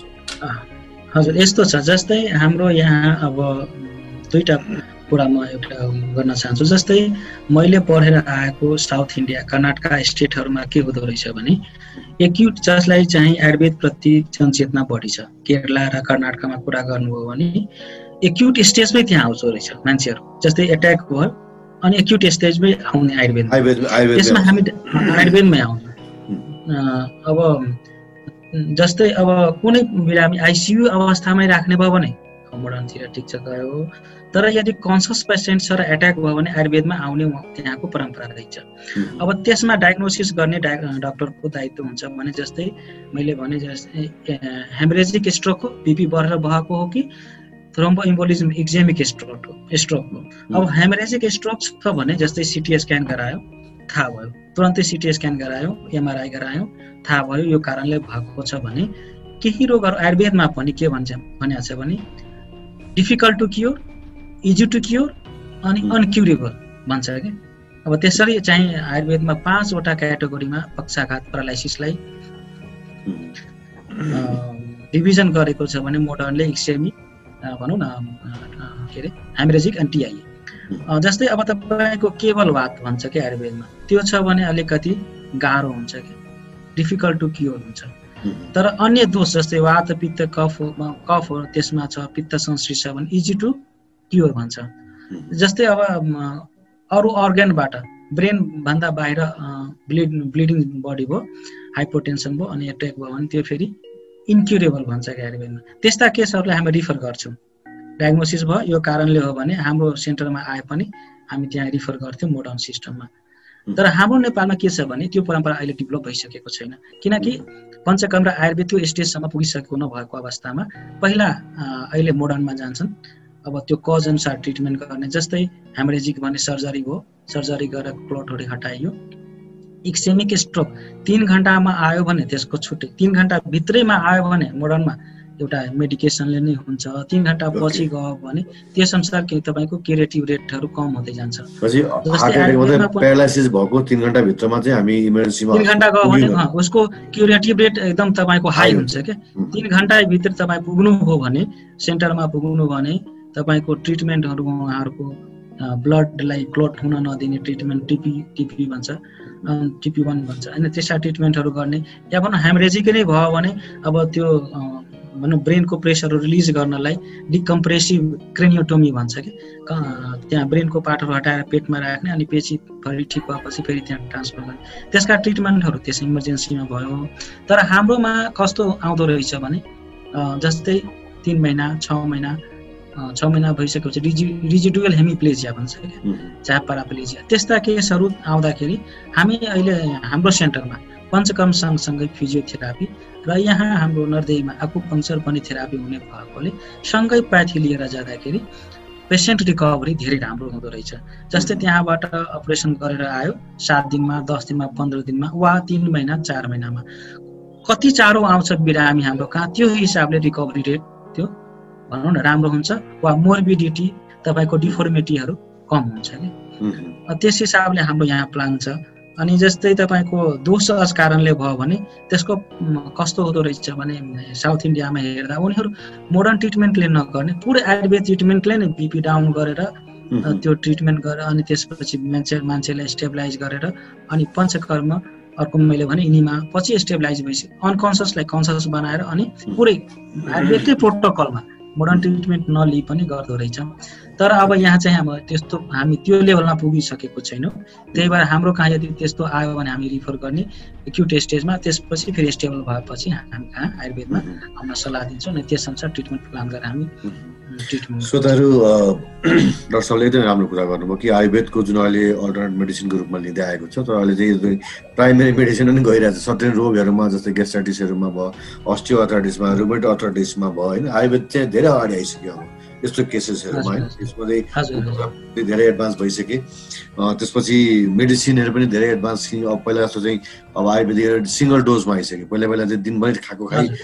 हजुर यस्तो छ, जस्तै हाम्रो यहाँ अब दुईटा कुरा म एउटा गर्न चाहन्छु। जस्तै मैले पढेर आएको साउथ इन्डिया कर्नाटका स्टेटहरूमा के हुँदो रहेछ भने एक्युट जसलाई चाहिँ आयुर्वेद प्रति जनचेतना बढी छ, केरला र कर्नाटकमा कुरा गर्नुभयो भने एक्युट स्टेजमै त्यहाँ आउँछ रहेछ मान्छेहरू। जस्तै एट्याक भयो अनि एक्युट स्टेजमै आउने आयुर्वेद, त्यसमा हामी आयुर्वेदमै आउँछ। अब जस्तै अब कुनै बिरामी आइसियु अवस्थामै राख्ने भयो भने मोडर्नतिर ठिक छ गयो, तर यदि कन्सियस पेसेन्ट छ र एट्याक भयो भने आयुर्वेदमा आउने त्यहाँको परम्परा रहेछ। अब त्यसमा डायग्नोसिस गर्ने डाक्टरको दायित्व हुन्छ भने जस्तै मैले भने जस्तै हेमरेजिक स्ट्रोक हो, बिपी बढेर भएको हो कि थ्रोम्बो इम्बोलिज्म एक्जेमिक स्ट्रोक हो। अब हेमरेजिक स्ट्रोक छ भने जस्तै सिटी स्क्यान गरायो थाहा भयो, तुरन्तै सिटी स्क्यान गरायो, एमआरआई गरायो, थाहा भयो यो कारणले भएको छ भने केही रोगहरू आयुर्वेदमा पनि के भनेको छ भने difficult to cure, easy to cure अनि अनक्युरेबल भन्छ कि। अब त्यसरी चाहिँ आयुर्वेदमा 5 वटा क्याटेगोरीमा पक्षाघात प्यारालाइसिसलाई डिभिजन गरेको छ भने मोडर्नले इक्सेमी भनौँ न के अरे हेमरेजिक एन्ड टिआइए। जस्तै अब तपाईँको केवल वात भन्छ कि आयुर्वेदमा, त्यो छ भने अलिकति गाह्रो हुन्छ कि डिफिकल्ट टु क्योर हुन्छ। तर अन्य दोष जस्तै वात पित्त कफ हो त्यसमा छ, पित्त संश्रित छ भने इजी टु क्योर भन्छ। जस्तै अब अरू अर्गनबाट ब्रेन भन्दा बाहिर ब्लिडिङ बडी भयो, हाइपोटेन्सन भयो अनि एट्याक भयो भने त्यो फेरि इन्क्युरेबल भन्छ कि आयुर्वेदमा। त्यस्ता केसहरूलाई हामी रिफर गर्छौँ। डायग्नोसिस भयो यो कारणले हो भने हाम्रो सेन्टरमा आए पनि हामी त्यहाँ रिफर गर्थ्यौँ मोडर्न सिस्टममा। तर हाम्रो नेपालमा के छ भने त्यो परम्परा अहिले डेभलप भइसकेको छैन, किनकि पञ्चकर्म र आयुर्वेद त्यो स्टेजसम्म पुगिसकेको नभएको अवस्थामा पहिला अहिले मोडर्नमा जान्छन्। अब त्यो कज अनुसार ट्रिटमेन्ट गर्ने, जस्तै हेमरेजिक भने सर्जरी भयो, सर्जरी गरेर क्लटहरू हटाइयो। इक्सेमिक स्ट्रोक 3 घण्टामा आयो भने त्यसको छुट्टै, 3 घण्टा भित्रैमा आयो भने मोडर्नमा एउटा मेडिकेसनले नै हुन्छ। 3 घण्टा पछि गयो भने त्यस अनुसार के तपाईँको क्युरेटिभ रेटहरू कम हुँदै जान्छ। प्यारालाइसिस भएको 3 घण्टा भित्रमा चाहिँ हामी इमर्जेन्सीमा 3 घण्टा गयो भने उसको क्युरेटिभ रेट एकदम तपाईँको हाई हुन्छ के। 3 घण्टा भित्र तपाईँ पुग्नु हो भने सेन्टरमा पुग्नु भने तपाईँको ट्रिटमेन्टहरू उहाँहरूको ब्लडलाई क्लट हुन नदिने ट्रिटमेन्ट टिपी भन्छ, TP1 भन्छ होइन, त्यस्ता ट्रिटमेन्टहरू गर्ने। या भनौँ हेमरेजिक नै भयो भने अब त्यो भनौँ ब्रेनको प्रेसरहरू रिलिज गर्नलाई डिकम्प्रेसिभ क्रेनियोटोमी भन्छ कि, त्यहाँ ब्रेनको पार्टहरू हटाएर पेटमा राख्ने अनि पछि फेरि ठिक भएपछि फेरि त्यहाँ ट्रान्सफर गर्ने, त्यसका ट्रिटमेन्टहरू त्यस इमर्जेन्सीमा भयो। तर हाम्रोमा कस्तो आउँदो रहेछ भने जस्तै 3 महिना 6 महिना भइसकेपछि रिजिडुअल हेमिप्लेजिया भन्छ क्या, चाहे पाराप्लेजिया, त्यस्ता केसहरू आउँदाखेरि हामी अहिले हाम्रो सेन्टरमा पञ्चकर्म सँगसँगै फिजियोथेरापी र यहाँ हाम्रो नर्देईमा आकुपङ्क्चर पनि थेरापी हुने भएकोले सँगै प्याथी लिएर जाँदाखेरि पेसेन्ट रिकभरी धेरै राम्रो हुँदो रहेछ। जस्तै त्यहाँबाट अपरेसन गरेर आयो 7 दिनमा, 10 दिनमा, 15 दिनमा वा 3 महिना 4 महिनामा कति चाँडो आउँछ बिरामी हाम्रो कहाँ, त्यो हिसाबले रिकभरी रेट त्यो भनौँ न राम्रो हुन्छ वा मोर्बिडिटी तपाईँको डिफर्मिटीहरू कम हुन्छ नि। त्यस हिसाबले हाम्रो यहाँ प्लान छ। अनि जस्तै तपाईँको दोष कारणले भयो भने त्यसको कस्तो हुँदो रहेछ भने साउथ इन्डियामा हेर्दा उनीहरू मोडर्न ट्रिटमेन्टले नगर्ने पुरै आयुर्वेद ट्रिटमेन्टले नै बिपी डाउन गरेर त्यो ट्रिटमेन्ट गरेर अनि त्यसपछि मान्छेलाई स्टेबलाइज गरेर अनि पञ्चकर्म अर्को मैले भने यिनीमा पछि स्टेबलाइज भएपछि अनकन्सियसलाई कन्सियस बनाएर अनि पुरै आयुर्वेदकै प्रोटोकलमा मोडर्न ट्रिटमेन्ट नलिई पनि गर्दो रहेछ। तर अब यहाँ चाहिँ त्यस्तो हामी त्यो लेभलमा पुगिसकेको छैनौँ। त्यही भएर हाम्रो कहाँ यदि त्यस्तो आयो भने हामी रिफर गर्ने एक्युट स्टेजमा, त्यसपछि फेरि स्टेबल भएपछि हामी कहाँ आयुर्वेदमा आउन सल्लाह दिन्छौँ अनि त्यसअनुसार ट्रिटमेन्ट प्लान गरेर हामी ट्रिटमेन्ट। श्रोताहरू, डाक्टर साहबले एकदमै राम्रो कुरा गर्नुभयो कि आयुर्वेदको जुन अहिले अल्टरनेट मेडिसिनको रूपमा लिँदै आएको छ, तर अहिले चाहिँ प्राइमेरी मेडिसिन पनि गइरहेको छ सर्टेन रोगहरूमा, जस्तै ग्यास्ट्राइटिसहरूमा भयो, अस्टियोआर्थराइटिसमा, रुमेटोइड आर्थराइटिसमा भयो होइन। आयुर्वेद चाहिँ धेरै अगाडि आइसक्यो अब यस्तो केसेसहरूमा होइन, त्यसमा चाहिँ धेरै एडभान्स भइसके। त्यसपछि मेडिसिनहरू पनि धेरै एडभान्स, अब पहिला जस्तो चाहिँ अब आयुर्वेदिक सिङ्गल डोजमा आइसक्यो। पहिला चाहिँ दिनभरि खाएको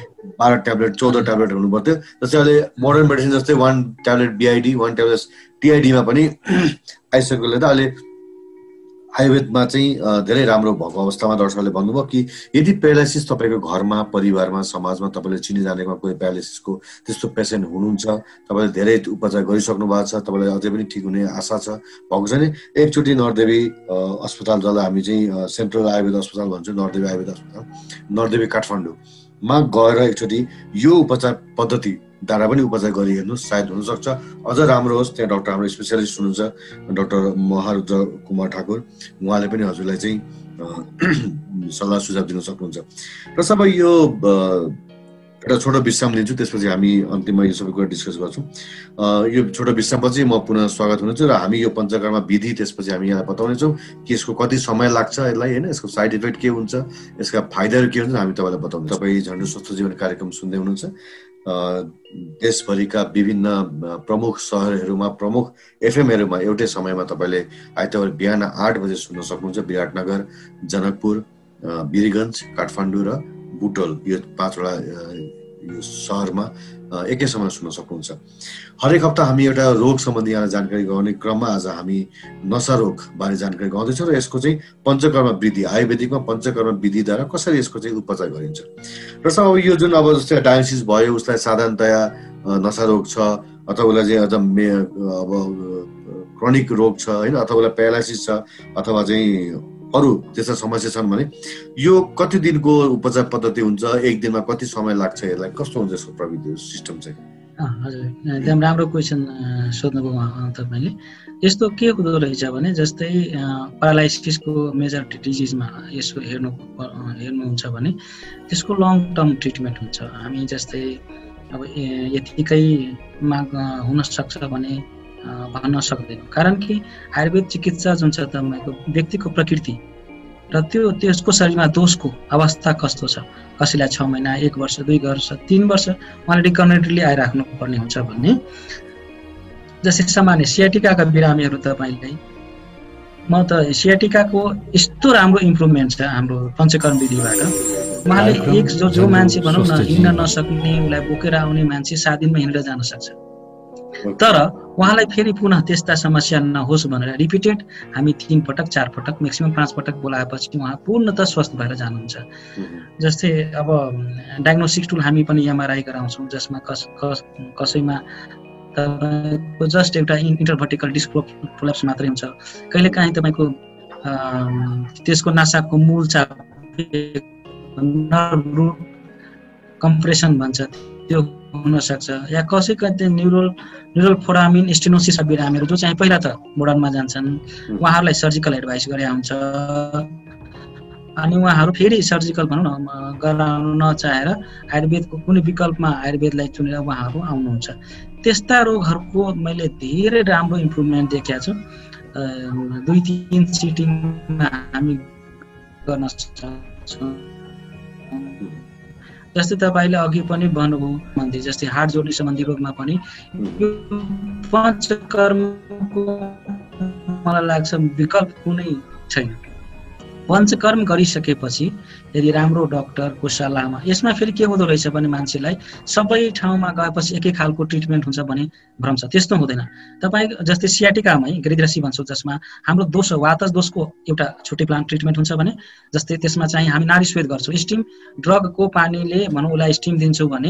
12 ट्याब्लेट 14 ट्याब्लेट हुनु पर्थ्यो। जस्तै अहिले मोडर्न मेडिसिन जस्तै 1 ट्याब्लेट BID 1 ट्याब्लेट TID-मा पनि आइसकेकोले त अहिले आयुर्वेदमा चाहिँ धेरै राम्रो भएको अवस्थामा डाक्टर साहबले भन्नुभयो कि यदि प्यारालाइसिस तपाईँको घरमा, परिवारमा, समाजमा तपाईँले चिनिजानेमा कोही प्यारालाइसिसको त्यस्तो पेसेन्ट हुनुहुन्छ, तपाईँले धेरै उपचार गरिसक्नु भएको छ, तपाईँलाई अझै पनि ठिक हुने आशा छ भएको छ नि, एकचोटि नरदेवी अस्पताल जसलाई हामी चाहिँ सेन्ट्रल आयुर्वेद अस्पताल भन्छौँ, नरदेवी आयुर्वेद अस्पताल, नरदेवी काठमाडौँमा गएर एकचोटि यो उपचार पद्धति द्वारा पनि उपचार गरिहेर्नु, सायद हुनसक्छ अझ राम्रो होस्। त्यहाँ डाक्टर हाम्रो स्पेसियालिस्ट हुनुहुन्छ डाक्टर महारुद्र कुमार ठाकुर, उहाँले पनि हजुरलाई चाहिँ सल्लाह सुझाव दिन सक्नुहुन्छ। र सबै यो एउटा छोटो विश्राम लिन्छु, त्यसपछि हामी अन्तिममा यो सबै कुरा डिस्कस गर्छौँ। यो छोटो विश्रामपछि म पुनः स्वागत हुनेछु र हामी यो पञ्चकर्म विधि त्यसपछि हामी यहाँलाई बताउनेछौँ कि यसको कति समय लाग्छ यसलाई होइन, यसको साइड इफेक्ट के हुन्छ, यसका फाइदाहरू के हुन्छ हामी तपाईँलाई बताउँछौँ। तपाईँ झन्डु स्वस्थ जीवन कार्यक्रम सुन्दै हुनुहुन्छ। देशभरिका विभिन्न प्रमुख सहरहरूमा, प्रमुख FM-हरूमा एउटै समयमा तपाईँले आइतबार बिहान 8 बजे सुन्न सक्नुहुन्छ। विराटनगर, जनकपुर, वीरगञ्ज, काठमाडौँ र बुटोल, यो 5वटा यो सहरमा एकै समय सुन्न सक्नुहुन्छ। हरेक हप्ता हामी एउटा रोग सम्बन्धी यहाँलाई जानकारी गराउने क्रममा आज हामी नसा रोग बारे जानकारी गराउँदैछौँ र यसको चाहिँ पञ्चकर्म विधि, आयुर्वेदिकमा पञ्चकर्म विधिद्वारा कसरी यसको चाहिँ उपचार गरिन्छ। र अब यो जुन अब जस्तै डायलिसिस भयो, उसलाई साधारणतया नसा रोग छ अथवा उसलाई चाहिँ अझ अब क्रोनिक रोग छ होइन, अथवा उसलाई प्यारालाइसिस छ अथवा चाहिँ अरू त्यस्ता समस्या छन् भने यो कति दिनको उपचार पद्धति हुन्छ, एक दिनमा कति समय लाग्छ, यसलाई कस्तो हुन्छ यसको प्रविधि सिस्टम चाहिँ? हजुर, एकदम राम्रो क्वेसन सोध्नुभयो तपाईँले। यस्तो के हुँदो रहेछ भने जस्तै प्यारालाइसिसको मेजर डिजिजमा यसो हेर्नुहुन्छ भने त्यसको लङ टर्म ट्रिटमेन्ट हुन्छ। हामी जस्तै अब यतिकैमा हुन सक्छ भने भन्न सक्दैनौँ, कारण कि आयुर्वेद चिकित्सा जुन छ तपाईँको व्यक्तिको प्रकृति र त्यसको शरीरमा दोषको अवस्था कस्तो छ, कसैलाई 6 महिना, 1 वर्ष, 2 वर्ष, 3 वर्ष उहाँले रिकमेन्डेडली आइराख्नु पर्ने हुन्छ भन्ने। जस्तै सामान्य सियाटिकाका बिरामीहरू तपाईँलाई म त सियाटिकाको यस्तो राम्रो इम्प्रुभमेन्ट छ हाम्रो पञ्चकर्म विधिबाट। उहाँले जो मान्छे भनौँ न हिँड्न नसक्ने, उसलाई बोकेर आउने मान्छे 7 दिनमा हिँडेर जान सक्छ। तर उहाँलाई फेरि पुनः त्यस्ता समस्या नहोस् भनेर रिपिटेड हामी 3 पटक 4 पटक म्याक्सिमम 5 पटक बोलाएपछि उहाँ पूर्णतः स्वस्थ भएर जानुहुन्छ। जस्तै अब डायग्नोस्टिक टुल हामी पनि एमआरआई गराउँछौँ, जसमा कसैमा तपाईँको जस्ट एउटा इन्टरभर्टिकल डिस्क प्रोलेप्स मात्रै हुन्छ, कहिलेकाहीँ तपाईँको त्यसको नासाको मूल चाप नर्भ रुट कम्प्रेसन भन्छ त्यो हुन सक्छ, या कसैका न्युरल फोरामिन स्टेनोसिस बिरामीहरू जो चाहिँ पहिला त मोडर्नमा जान्छन् उहाँहरूलाई सर्जिकल एडभाइस गरे हुन्छ, अनि उहाँहरू फेरि सर्जिकल भनौँ न गराउन नचाहेर आयुर्वेदको कुनै विकल्पमा आयुर्वेदलाई चुनेर उहाँहरू आउनुहुन्छ। त्यस्ता रोगहरूको मैले धेरै राम्रो इम्प्रुभमेन्ट देखेको छु। 2-3 सिटिङमा हामी गर्न सक्छौँ। जस्तै तपाईँले अघि पनि भन्नुभयो जस्तै हार्ट जोड्ने सम्बन्धी रोगमा पनि यो पञ्चकर्मको मलाई लाग्छ विकल्प कुनै छैन। पञ्चकर्म गरिसकेपछि यदि राम्रो डाक्टरको सल्लाहमा, यसमा फेरि के हुँदो रहेछ भने मान्छेलाई सबै ठाउँमा गएपछि एकै खालको ट्रिटमेन्ट हुन्छ भने भ्रम छ, त्यस्तो हुँदैन। तपाईँ जस्तै सियाटिकामै ग्रेदिरासी भन्छौँ जसमा हाम्रो दोष वातज दोषको एउटा छुट्टै प्लान ट्रिटमेन्ट हुन्छ भने जस्तै त्यसमा चाहिँ हामी नाडी स्वेद गर्छौँ, स्टिम ड्रगको पानीले भनौँ उसलाई स्टिम दिन्छौँ भने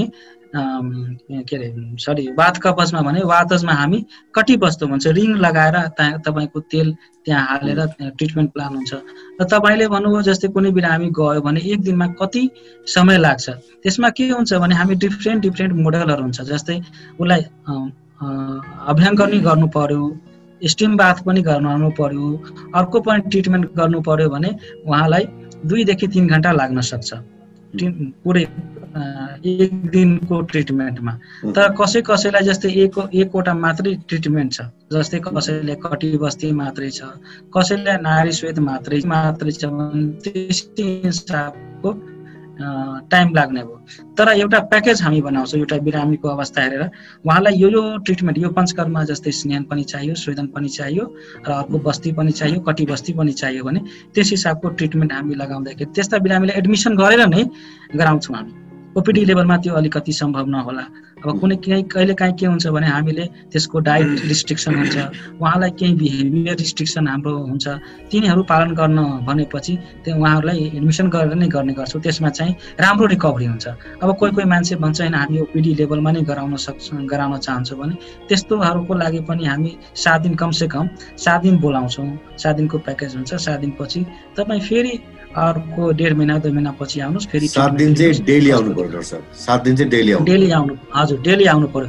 वात कवचमा भने वातजमा हामी कटिबस्तु भन्छ रिङ लगाएर तपाईँको तेल त्यहाँ हालेर ट्रिटमेन्ट प्लान हुन्छ। र तपाईँले भन्नुभयो जस्तै कुनै बिरामी गयो भने 1 दिनमा कति समय लाग्छ, त्यसमा के हुन्छ भने हामी डिफ्रेन्ट मोडलहरू हुन्छ। जस्तै उसलाई अभ्यङ्गनी गर्नु पर्यो, स्टिम बाथ पनि गर्नु पर्यो, अर्को पनि ट्रिटमेन्ट गर्नु पर्यो भने उहाँलाई 2 देखि 3 घण्टा लाग्न सक्छ पुरै 1 दिनको ट्रिटमेन्टमा। तर कसैलाई जस्तै एकवटा मात्रै ट्रिटमेन्ट छ, जस्तै कसैले कटिबस्ती मात्रै छ, कसैलाई नाडी स्वेद मात्रै छ, त्यस्तै हिसाबको टाइम लाग्ने भयो। तर एउटा प्याकेज हामी बनाउँछौँ एउटा बिरामीको अवस्था हेरेर उहाँलाई यो ट्रिटमेन्ट, यो पञ्चकर्म जस्तै स्नेहन पनि चाहियो, स्वेदन पनि चाहियो र अर्को बस्ती पनि चाहियो, कटिबस्ती पनि चाहियो भने त्यस हिसाबको ट्रिटमेन्ट हामी लगाउँदाखेरि त्यस्ता बिरामीलाई एडमिसन गरेर नै गराउँछौँ हामी। ओपिडी लेभलमा त्यो अलिकति सम्भव नहोला। अब कहिलेकाहीँ के हुन्छ भने हामीले त्यसको डाइट रिस्ट्रिक्सन हुन्छ, उहाँलाई केही बिहेभियर रिस्ट्रिक्सन हाम्रो हुन्छ, तिनीहरू पालन गर्न भनेपछि त्यो उहाँहरूलाई एडमिसन गरेर नै गर्ने गर्छौँ। त्यसमा चाहिँ राम्रो रिकभरी हुन्छ। अब कोही मान्छे भन्छ होइन हामी ओपिडी लेभलमा नै गराउन चाहन्छौँ भने त्यस्तोहरूको लागि पनि हामी 7 दिन कमसे कम 7 दिन बोलाउँछौँ। 7 दिनको प्याकेज हुन्छ। 7 दिनपछि तपाईँ फेरि अर्को 1.5 महिना 2 महिना पछि आउनुहोस् फेरि। 7 दिन चाहिँ डेली आउनु पर्यो सर? 7 दिन चाहिँ डेली आउनु? हजुर डेली आउनु पर्यो।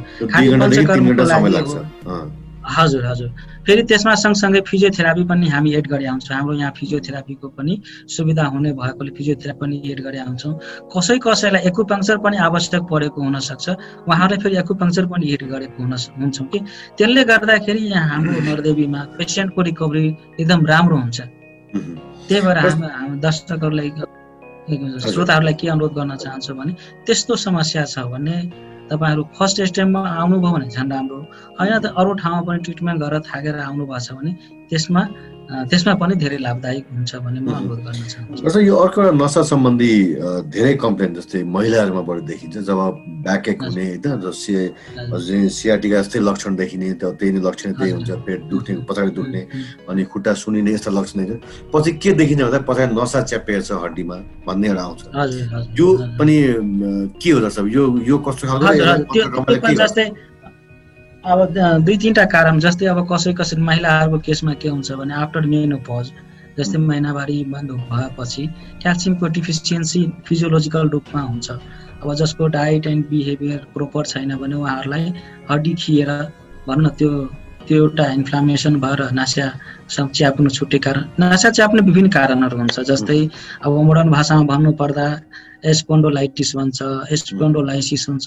हजुर फेरि त्यसमा सँगसँगै फिजियोथेरापी पनि हामी एड गरे आउँछौँ। हाम्रो यहाँ फिजियोथेरापीको पनि सुविधा हुने भएकोले फिजियोथेरापी पनि एड गरे आउँछौँ। कसैलाई एक्युपङ्क्चर पनि आवश्यक परेको हुनसक्छ, उहाँहरूले फेरि एक्युपङ्क्चर पनि एड गरेको हुन्छौँ कि त्यसले गर्दाखेरि यहाँ हाम्रो नरदेवीमा पेसेन्टको रिकभरी एकदम राम्रो हुन्छ। त्यही भएर हामी दर्शकहरूलाई श्रोताहरूलाई के अनुरोध गर्न चाहन्छु भने त्यस्तो समस्या छ भने तपाईँहरू फर्स्ट स्टेपमा आउनुभयो भने झन् राम्रो, होइन त अरू ठाउँमा पनि ट्रिटमेन्ट गरेर थाकेर आउनु भएको छ भने त्यसमा पनि धेरै लाभदायक हुन्छ भन्ने म अनुरोध गर्न चाहन्छु। जस्तै यो अर्को नसा सम्बन्धी धेरै कम्प्लेन जस्तै महिलाहरूमा बढी देखिन्छ जब ब्याकएक हुने होइन सियाटिका जस्तै लक्षण देखिने त्यही नै लक्षण त्यही हुन्छ पेट दुख्ने पछाडि दुख्ने अनि खुट्टा सुनिने यस्ता लक्षण देखिन्छ पछि के देखिन्छ भन्दा पछाडि नसा च्यापिएको छ हड्डीमा भन्ने एउटा आउँछ यो पनि के हो जस्तो यो कस्तो खालको जस्तै अब 2-3टा कारण जस्तै अब कसै महिलाहरूको केसमा के हुन्छ भने आफ्टर मेनोपज जस्तै महिनावारी बन्द भएपछि क्याल्सियमको डिफिसियन्सी फिजियोलोजिकल रूपमा हुन्छ। अब जसको डाइट एन्ड बिहेभियर प्रोपर छैन भने उहाँहरूलाई हड्डी खिएर भनौँ न त्यो एउटा इन्फ्लामेसन भएर नासा च्याप्नु छुट्टै कारण नासा च्याप्नु विभिन्न कारणहरू हुन्छ। जस्तै अब मोडर्न भाषामा भन्नुपर्दा स्पोन्डोलाइटिस भन्छ, स्पोन्डोलाइसिस हुन्छ,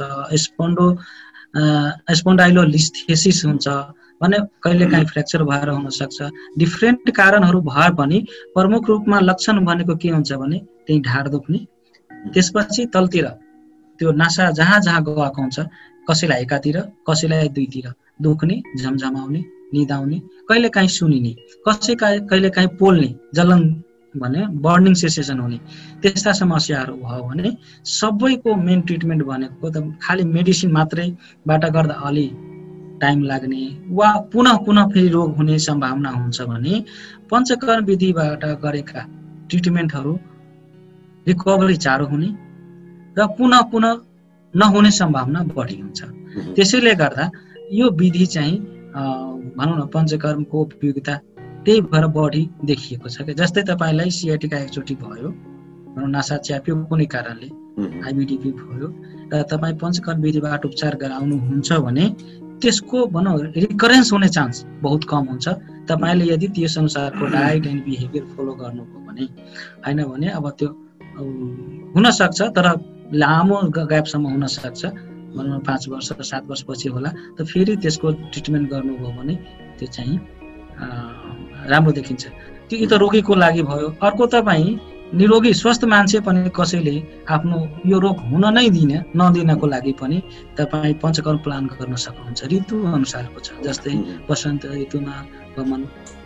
स्पोन्डाइलोलिस्थेसिस हुन्छ भने कहिलेकाहीँ फ्र्याक्चर भएर हुनसक्छ। डिफ्रेन्ट कारणहरू भए पनि प्रमुख रूपमा लक्षण भनेको के हुन्छ भने त्यही ढाड दुख्ने, त्यसपछि तलतिर त्यो नासा जहाँ गएको हुन्छ कसैलाई एकातिर कसैलाई दुईतिर दुख्ने, झमझमाउने, निदाउने, कहिलेकाहीँ सुनिने, कहिलेकाहीँ पोल्ने, जलन भने बर्निङ सेन्सेसन हुने त्यस्ता समस्याहरू भयो भने सबैको मेन ट्रिटमेन्ट भनेको त खालि मेडिसिन मात्रैबाट गर्दा अलि टाइम लाग्ने वा पुनः फेरि रोग हुने सम्भावना हुन्छ भने पञ्चकर्म विधिबाट गरेका ट्रिटमेन्टहरू रिकभरी चाँडो हुने र पुनः नहुने सम्भावना बढी हुन्छ। त्यसैले गर्दा यो विधि चाहिँ भनौँ न पञ्चकर्मको उपयोगिता त्यही भएर बढी देखिएको छ कि जस्तै तपाईँलाई सियाटिका एकचोटि भयो, नासा च्याप्यो कुनै कारणले, आइबिडिपी भयो र तपाईँ पञ्चकर्म विधिबाट उपचार गराउनुहुन्छ भने त्यसको भनौँ रिकरेन्स हुने चान्स बहुत कम हुन्छ तपाईँले यदि त्यस अनुसारको डाइट एन्ड बिहेभियर फलो गर्नुभयो भने। होइन भने अब त्यो हुनसक्छ तर लामो ग्यापसम्म हुनसक्छ, भनौँ 5 वर्ष 7 वर्षपछि होला, त फेरि त्यसको ट्रिटमेन्ट गर्नुभयो भने त्यो चाहिँ राम्रो देखिन्छ। त्यो त रोगीको लागि भयो। अर्को तपाईँ निरोगी स्वस्थ मान्छे पनि कसैले आफ्नो यो रोग हुन नै नदिनको लागि पनि तपाईँ पञ्चकर्म प्लान गर्न सक्नुहुन्छ। ऋतु अनुसारको छ, जस्तै वसन्त ऋतुमा वमन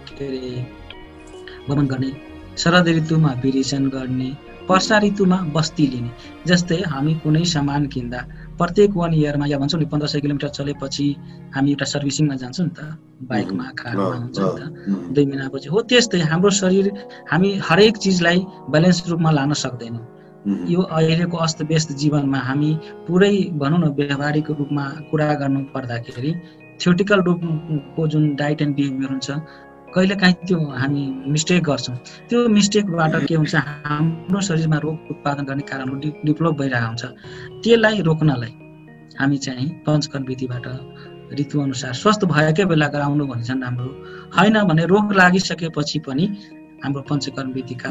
गर्ने, शरद ऋतुमा विरेचन गर्ने, वर्षा ऋतुमा बस्ती लिने। जस्तै हामी कुनै सामान किन्दा प्रत्येक 1 इयरमा या भन्छौँ नि 1500 किलोमिटर चलेपछि हामी एउटा सर्भिसिङमा जान्छौँ नि त, बाइकमा कारमा हुन्छ नि त, 2 महिनापछि हो। त्यस्तै हाम्रो शरीर हामी हरेक चिजलाई ब्यालेन्स रूपमा लान सक्दैनौँ। यो अहिलेको अस्तव्यस्त जीवनमा हामी पुरै भनौँ न व्यावहारिक रूपमा कुरा गर्नु पर्दाखेरि थ्योरिटिकल रूपको जुन डाइट एन्ड बिहेभियर हुन्छ कहिलेकाहीँ त्यो हामी मिस्टेक गर्छौँ। त्यो मिस्टेकबाट के हुन्छ हाम्रो शरीरमा रोग उत्पादन गर्ने कारणहरू डेभलप भइरहेको हुन्छ। त्यसलाई रोक्नलाई हामी चाहिँ पञ्चकर्म विधिबाट ऋतु अनुसार स्वस्थ भएकै बेला गराउनु भने चाहिँ राम्रो। होइन भने रोग लागिसकेपछि पनि हाम्रो पञ्चकर्म विधिका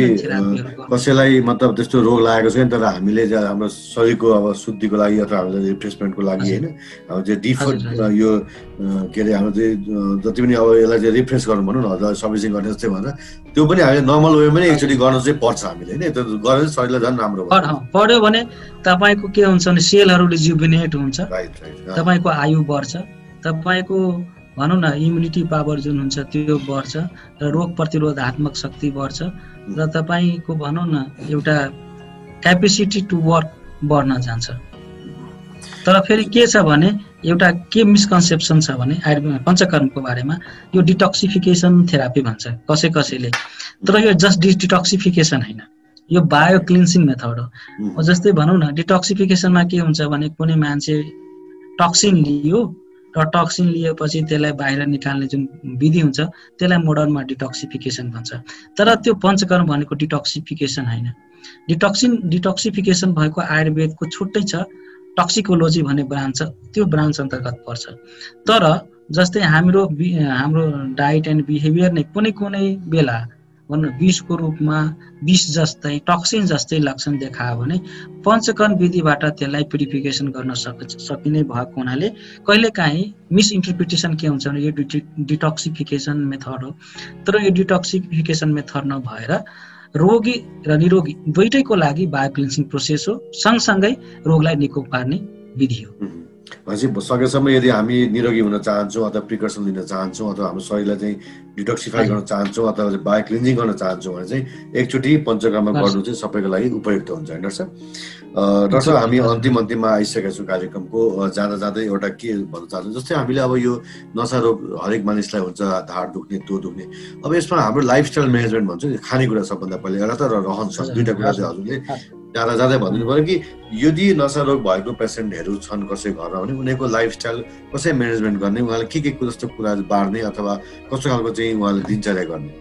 कसैलाई मतलब त्यस्तो रोग लागेको छैन तर हामीले हाम्रो शरीरको अब शुद्धिको लागि अथवा हामीले रिफ्रेसमेन्टको लागि होइन अब चाहिँ डिफल्ट यो के अरे हाम्रो चाहिँ जति पनि अब यसलाई चाहिँ रिफ्रेस गर्नु भनौँ न सर्भिसिङ गर्ने जस्तै भनेर त्यो पनि हामीले नर्मल वेमा नै एकचोटि गर्नु चाहिँ पर्छ हामीले होइन। त्यो गरेर शरीरलाई झन् राम्रो पढ्यो भने तपाईँको के हुन्छ भने सेलहरू रिजुभिनेट हुन्छ, तपाईँको आयु बढ्छ, तपाईँको भनौँ न इम्युनिटी पावर जुन हुन्छ त्यो बढ्छ र रोग प्रतिरोधात्मक शक्ति बढ्छ र तपाईँको भनौँ न एउटा क्यापेसिटी टु वर्क बढ्न जान्छ। तर फेरि के छ भने एउटा के मिसकन्सेप्सन छ भने पञ्चकर्मको बारेमा यो डिटक्सिफिकेसन थेरापी भन्छ कसैले, तर यो जस्ट डिटक्सिफिकेसन होइन, यो बायो क्लिन्सिङ मेथड हो। जस्तै भनौँ न डिटक्सिफिकेसनमा के हुन्छ भने कुनै मान्छे टक्सिन लियो र टक्सिन लिएपछि त्यसलाई बाहिर निकाल्ने जुन विधि हुन्छ त्यसलाई मोडर्नमा डिटक्सिफिकेसन भन्छ। तर त्यो पञ्चकर्म भनेको डिटक्सिफिकेसन होइन। डिटक्सिफिकेसन भएको आयुर्वेदको छुट्टै छ, टक्सिकोलोजी भन्ने ब्रान्च छ, त्यो ब्रान्च अन्तर्गत पर्छ। तर जस्तै हाम्रो डाइट एन्ड बिहेभियर नै कुनै बेला भनौँ विषको रूपमा विष जस्तै टक्सिन जस्तै लक्षण देखायो भने पञ्चकर्म विधिबाट त्यसलाई प्युरिफिकेसन गर्न सकिने भएको हुनाले कहिलेकाहीँ मिसइन्टरप्रिटेसन के हुन्छ भने यो डिटक्सिफिकेसन मेथड हो। तर यो डिटक्सिफिकेसन मेथड नभएर रोगी र निरोगी दुइटैको लागि बायो क्लिन्सिङ प्रोसेस हो, सँगसँगै रोगलाई निको पार्ने विधि हो। भनेपछि सकेसम्म यदि हामी निरोगी हुन चाहन्छौँ अथवा प्रिकर्सन लिन चाहन्छौँ अथवा हाम्रो शरीरलाई चाहिँ डिटोक्सिफाई गर्न चाहन्छौँ अथवा बायो क्लिन्जिङ गर्न चाहन्छौँ भने चाहिँ एकचोटि पञ्चकर्म गर्नु चाहिँ सबैको लागि उपयुक्त हुन्छ होइन डाक्टर साहब? डाक्टर साहब, हामी अन्तिममा आइसकेका छौँ कार्यक्रमको। जाँदा जाँदै एउटा के भन्न चाहन्छौँ, जस्तै हामीले अब यो नसा रोग हरेक मानिसलाई हुन्छ, ढाड दुख्ने, त्यो दुख्ने, अब यसमा हाम्रो लाइफस्टाइल म्यानेजमेन्ट भन्छ नि, खानेकुरा सबभन्दा पहिले एउटा त रहन सहन, दुईवटा कुरा चाहिँ हजुरले जाँदा जाँदै भनिदिनु पऱ्यो कि यदि नसा रोग भएको पेसेन्टहरू छन् कसै घरमा भने उनीहरूको लाइफस्टाइल कसरी म्यानेजमेन्ट गर्ने, उहाँले के जस्तो कुराहरू बार्ने अथवा कस्तो खालको चाहिँ उहाँले दिनचर्या गर्ने?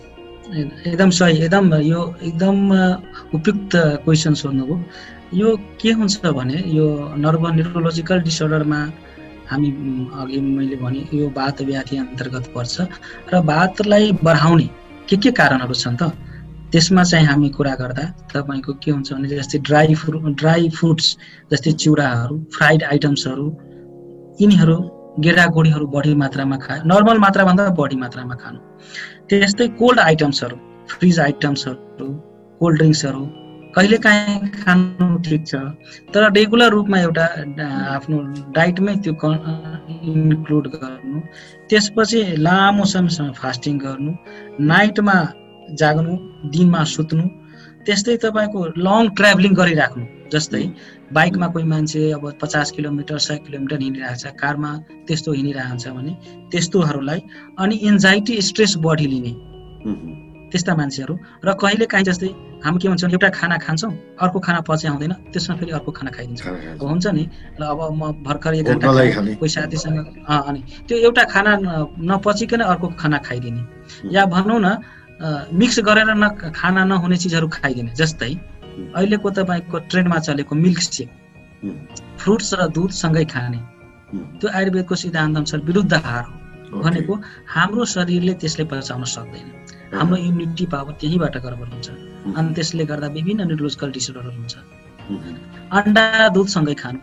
एकदम सही, यो एकदम उपयुक्त क्वेसन सोध्नुभयो। यो के हुन्छ भने यो न्युरोलोजिकल डिसअर्डरमा हामी अघि मैले भने यो वात व्याधि अन्तर्गत पर्छ र वातलाई बढाउने के कारणहरू छन् त त्यसमा चाहिँ हामी कुरा गर्दा तपाईको के हुन्छ भने जस्तै ड्राई फुड्स जस्तै चिउराहरू, फ्राइड आइटम्सहरू, यिनीहरू गेडागुडीहरू बढी मात्रामा नर्मल मात्राभन्दा बढी मात्रामा खानु। त्यस्तै कोल्ड आइटम्सहरू, फ्रिज आइटम्सहरू, कोल्ड ड्रिङ्क्सहरू कहिलेकाहीँ खानु ठिक छ, तर रेगुलर रूपमा एउटा आफ्नो डाइटमै त्यो इन्क्लुड गर्नु। त्यसपछि लामो समयसम्म फास्टिङ गर्नु, नाइटमा जाग्नु, दिनमा सुत्नु। त्यस्तै तपाईँको लङ ट्राभलिङ गरिराख्नु, जस्तै बाइकमा कोही मान्छे अब 50 किलोमिटर 100 किलोमिटर हिँडिरहेको छ, कारमा त्यस्तो हिँडिरहन्छ भने त्यस्तोहरूलाई। अनि एन्जाइटी स्ट्रेस बढी लिने त्यस्ता मान्छेहरू। र कहिले काहीँ जस्तै हामी के भन्छौँ, एउटा खाना खान्छौँ, अर्को खाना पच्याउँदैन, त्यसमा फेरि अर्को खाना खाइदिन्छौँ। अब हुन्छ नि, ल अब म भर्खर 1 घन्टा कोही साथीसँग अनि त्यो एउटा खाना नपचिकन अर्को खाना खाइदिने, या भनौँ न मिक्स गरेर खाना नहुने चिजहरू खाइदिने। जस्तै अहिलेको तपाईँको ट्रेन्डमा चलेको मिल्क सेक, फ्रुट्स र दुध सँगै खाने, त्यो आयुर्वेदको सिद्धान्त अनुसार विरुद्ध आहार हो भनेको। हाम्रो शरीरले त्यसले पचाउन सक्दैन, हाम्रो इम्युनिटी पावर त्यहीँबाट गडबड हुन्छ, अनि त्यसले गर्दा विभिन्न न्युरोलोजिकल डिसअर्डरहरू हुन्छ। अन्डा दुधसँगै खानु,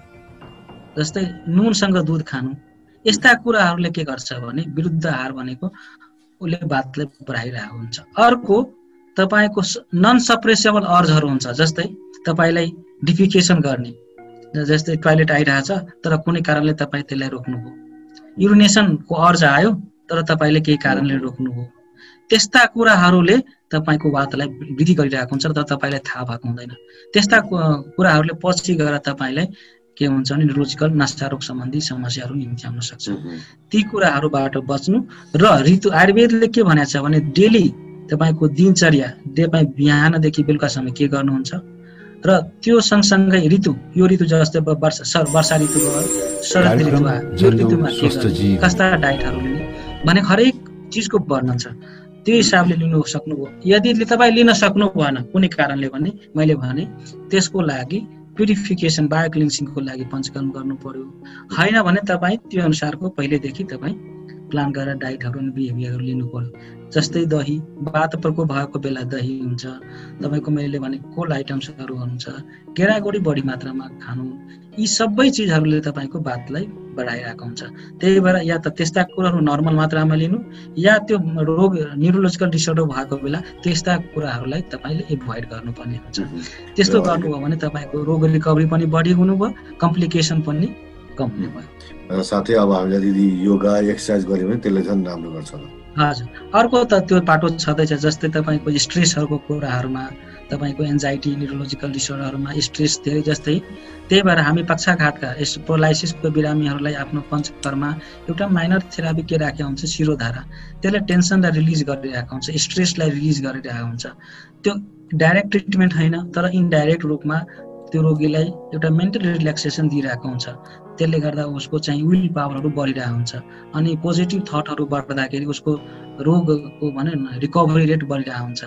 जस्तै नुनसँग दुध खानु, यस्ता कुराहरूले के गर्छ भने विरुद्ध आहार भनेको उसले वातलाई बढाइरहेको हुन्छ। अर्को तपाईँको नन सप्रेसेबल अर्जहरू हुन्छ, जस्तै तपाईँलाई डिफिकेसन गर्ने, जस्तै टोयलेट आइरहेछ तर कुनै कारणले तपाईँ त्यसलाई रोक्नुभयो, युरिनेसनको अर्ज आयो तर तपाईँले केही कारणले रोक्नुभयो। त्यस्ता कुराहरूले तपाईँको वातलाई वृद्धि गरिरहेको हुन्छ र तपाईँलाई थाहा भएको हुँदैन। त्यस्ता कुराहरूले पछि गएर तपाईँलाई के हुन्छ भने न्युरोलोजिकल नसारोग सम्बन्धी समस्याहरू निम्ति आउन सक्छ। ती कुराहरूबाट बच्नु। र ऋतु आयुर्वेदले के भनेको छ भने डेली तपाईँको दिनचर्या, तपाईँ बिहानदेखि बेलुकासम्म के गर्नुहुन्छ, र त्यो सँगसँगै ऋतु, यो ऋतु जस्तै वर्षा ऋतु भयो, शरद ऋतु भयो, यो ऋतुमा के गर्नु, कस्ता डाइटहरू लिने भने हरेक चिजको वर्णन छ। त्यो हिसाबले लिनु सक्नुभयो। यदि तपाईँ लिन सक्नु भएन कुनै कारणले भने मैले भने त्यसको लागि प्युरिफिकेसन, बायो क्लिन्सिङको लागि पञ्चकर्म गर्नु पर्यो। होइन भने तपाईँ त्यो अनुसारको पहिलेदेखि तपाईँ प्लान गरेर डाइटहरू अनि बिहेभियरहरू लिनु पर्यो। जस्तै दही, वात प्रकोप भएको बेला दही हुन्छ, तपाईँको मैले भने कोल्ड आइटम्सहरू हुन्छ, गेडागुडी बढी मात्रामा खानु, यी सबै चिजहरूले तपाईँको वातलाई बढाइरहेको हुन्छ। त्यही भएर या त त्यस्ता कुराहरू नर्मल मात्रामा लिनु, या त्यो रोग न्युरोलोजिकल डिसअर्डर भएको बेला त्यस्ता कुराहरूलाई तपाईँले एभोइड गर्नुपर्ने हुन्छ। त्यस्तो गर्नुभयो भने तपाईँको रोग रिकभरी पनि बढी हुनुभयो, कम्प्लिकेसन पनि कम हुनुभयो। साथै अब हामीले यदि योगा एक्सर्साइज गर्यो भने त्यसले झन् राम्रो गर्छ। हजुर, अर्को त त्यो पाटो छँदैछ। जस्तै तपाईँको स्ट्रेसहरूको कुराहरूमा, तपाईँको एन्जाइटी, न्युरोलोजिकल डिसअर्डरहरूमा स्ट्रेस धेरै, जस्तै त्यही भएर हामी पक्षाघातका प्रोलाइसिसको बिरामीहरूलाई आफ्नो पञ्चकर्ममा एउटा माइनर थेरापी के राखेको हुन्छ, शिरोधारा। त्यसले टेन्सनलाई रिलिज गरिरहेको हुन्छ, स्ट्रेसलाई रिलिज गरिरहेको हुन्छ। त्यो डाइरेक्ट ट्रिटमेन्ट होइन, तर इनडाइरेक्ट रूपमा त्यो रोगीलाई एउटा मेन्टल रिल्याक्सेसन दिइरहेको हुन्छ। त्यसले गर्दा उसको चाहिँ विल पावरहरू बढिरहेको हुन्छ, अनि पोजिटिभ थटहरू बढ्दाखेरि उसको रोगको भने रिकभरी रेट बढिरहेको हुन्छ।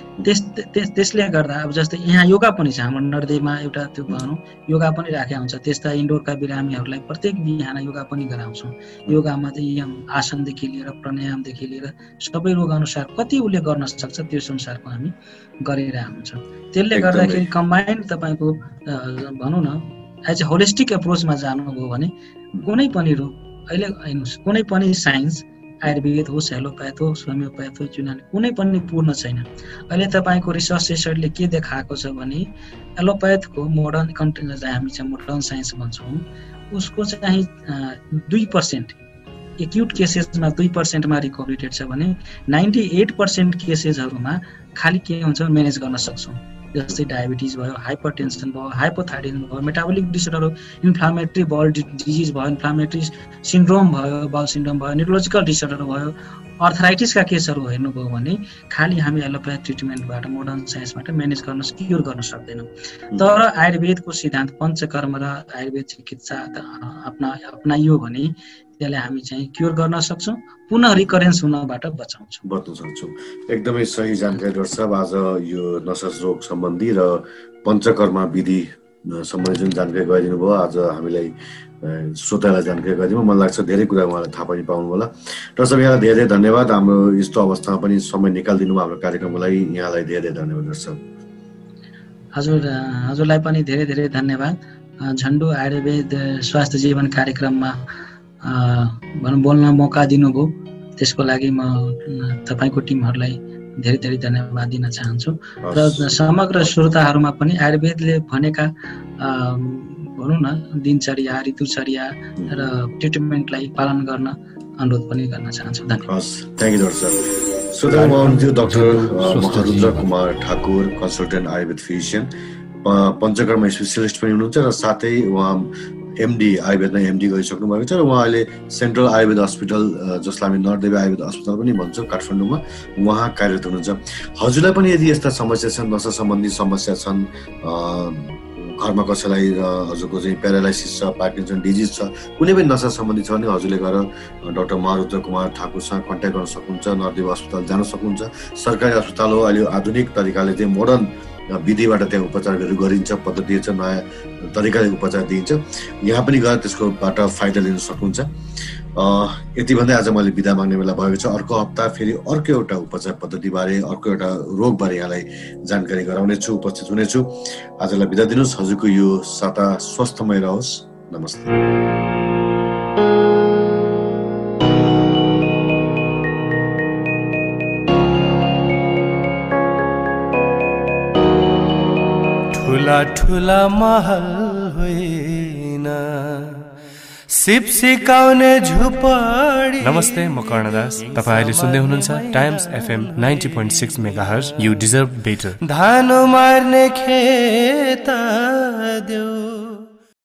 त्यसले गर्दा अब जस्तै यहाँ योगा पनि छ, हाम्रो नर्देमा एउटा त्यो भनौँ योगा पनि राखेको हुन्छ। त्यस्ता इन्डोरका बिरामीहरूलाई प्रत्येक बिहान योगा पनि गराउँछौँ। योगामा चाहिँ आसनदेखि लिएर प्राणायामदेखि लिएर सबै रोग अनुसार कति उसले गर्न सक्छ त्यो अनुसारको हामी गरिरहेको हुन्छौँ। त्यसले गर्दाखेरि कम्बाइन्ड तपाईँको भनौँ न एज ए होलिस्टिक एप्रोचमा जानुभयो भने कुनै पनि रोग, अहिले हेर्नुहोस् कुनै पनि साइन्स, आयुर्वेद होस्, एलोप्याथ होस्, होमियोप्याथ होस्, युनानी, कुनै पनि पूर्ण छैन। अहिले तपाईँको रिसर्चले के देखाएको छ भने एलोप्याथको मोडर्न कन्टेन्ट, हामी चाहिँ मोडर्न साइन्स भन्छौँ, उसको चाहिँ 2% एक्युट केसेसमा 2%मा रिकभरी रेट छ भने 98% केसेसहरूमा खालि के हुन्छ म्यानेज गर्न सक्छौँ। जस्तै डायबिटिज भयो, हाइपरटेन्सन भयो, हाइपोथाइरोइडिज्म भयो, मेटाबोलिक डिसअर्डर हो, इन्फ्लामेटरी बाउल डिजिज भयो, इन्फ्लामेटरी सिन्ड्रोम भयो, बाउल सिन्ड्रोम भयो, न्युरोलोजिकल डिसअर्डर भयो, अर्थराइटिसका केसहरू हेर्नुभयो भने खालि हामी एलोप्याथ ट्रिटमेन्टबाट मोडर्न साइन्सबाट म्यानेज गर्न क्योर गर्न सक्दैनौँ। तर आयुर्वेदको सिद्धान्त पञ्चकर्म र आयुर्वेद चिकित्सा अपनाइयो भने त्यसलाई हामी चाहिँ क्योर गर्न सक्छौँ, पुनः रिकरेन्स हुनबाट बच्न सक्छौँ। एकदमै सही जानकारी डाक्टर साहब। आज यो नसा रोग सम्बन्धी र पञ्चकर्म विधि सम्बन्धी जुन जानकारी गराइदिनु भयो, आज हामीलाई श्रोतालाई जानकारी गरिदिनु, मलाई लाग्छ धेरै कुरा उहाँले थाहा पनि पाउनु होला। डाक्टर साहब यहाँलाई धेरै धन्यवाद। हाम्रो यस्तो अवस्थामा पनि समय निकालिदिनु भयो हाम्रो कार्यक्रमको लागि, यहाँलाई धेरै धन्यवाद डाक्टर साहब। हजुरलाई पनि धेरै धेरै धन्यवाद। झन्डु आयुर्वेद स्वास्थ्य जीवन कार्यक्रममा बोल्न मौका दिनुभयो, त्यसको लागि म तपाईँको टिमहरूलाई धेरै धेरै धन्यवाद दिन चाहन्छु। र समग्र श्रोताहरूमा पनि आयुर्वेदले भनेका भनौँ न दिनचर्या, ऋतुचर्या र ट्रिटमेन्टलाई पालन गर्न अनुरोध पनि गर्न चाहन्छु। धन्यवाद। थ्याङ्क यू डाक्टर साहब। श्रोताहरू हुनुहुन्थ्यो doctor Maharudra Kumar Thakur, consultant Ayurveda physician, Panchakarma specialist पनि हुनुहुन्छ र साथै उहाँ एमडी आयुर्वेदमा एमडी गरिसक्नु भएको छ र उहाँ अहिले सेन्ट्रल आयुर्वेद हस्पिटल, जसलाई हामी नरदेवी आयुर्वेद अस्पताल पनि भन्छौँ काठमाडौँमा, उहाँ कार्यरत हुनुहुन्छ। हजुरलाई पनि यदि यस्ता समस्या छन्, नसा सम्बन्धी समस्या छन्, घरमा कसैलाई हजुरको चाहिँ प्यारालाइसिस छ, पार्किन्सन डिजिज छ, कुनै पनि नसा सम्बन्धी छ भने हजुरले गएर डाक्टर महारुद्र कुमार ठाकुरसँग कन्ट्याक्ट गर्न सक्नुहुन्छ, नरदेवी अस्पताल जान सक्नुहुन्छ। सरकारी अस्पताल हो, अहिले आधुनिक तरिकाले चाहिँ मोडर्न विधिबाट त्यहाँ उपचारहरू गरिन्छ, पद्धति छ, नयाँ तरिकाले उपचार दिइन्छ। यहाँ पनि गएर त्यसकोबाट फाइदा लिन सक्नुहुन्छ। यति भन्दै आज मैले बिदा माग्ने बेला भएको छ। अर्को हप्ता फेरि अर्को एउटा उपचार पद्धतिबारे, अर्को एउटा रोगबारे यहाँलाई जानकारी गराउनेछु, उपस्थित हुनेछु। आजलाई बिदा दिनुहोस्। हजुरको यो साता स्वस्थमय रहोस्। नमस्ते। ठुला ठुला महल होइन, सिप सिकाउने झुपडी। नमस्ते, म कर्णदास। तपाईले सुन्दै हुनुहुन्छ Times FM 90.6 megahertz. You deserve better. धान मार्ने खेत देऊ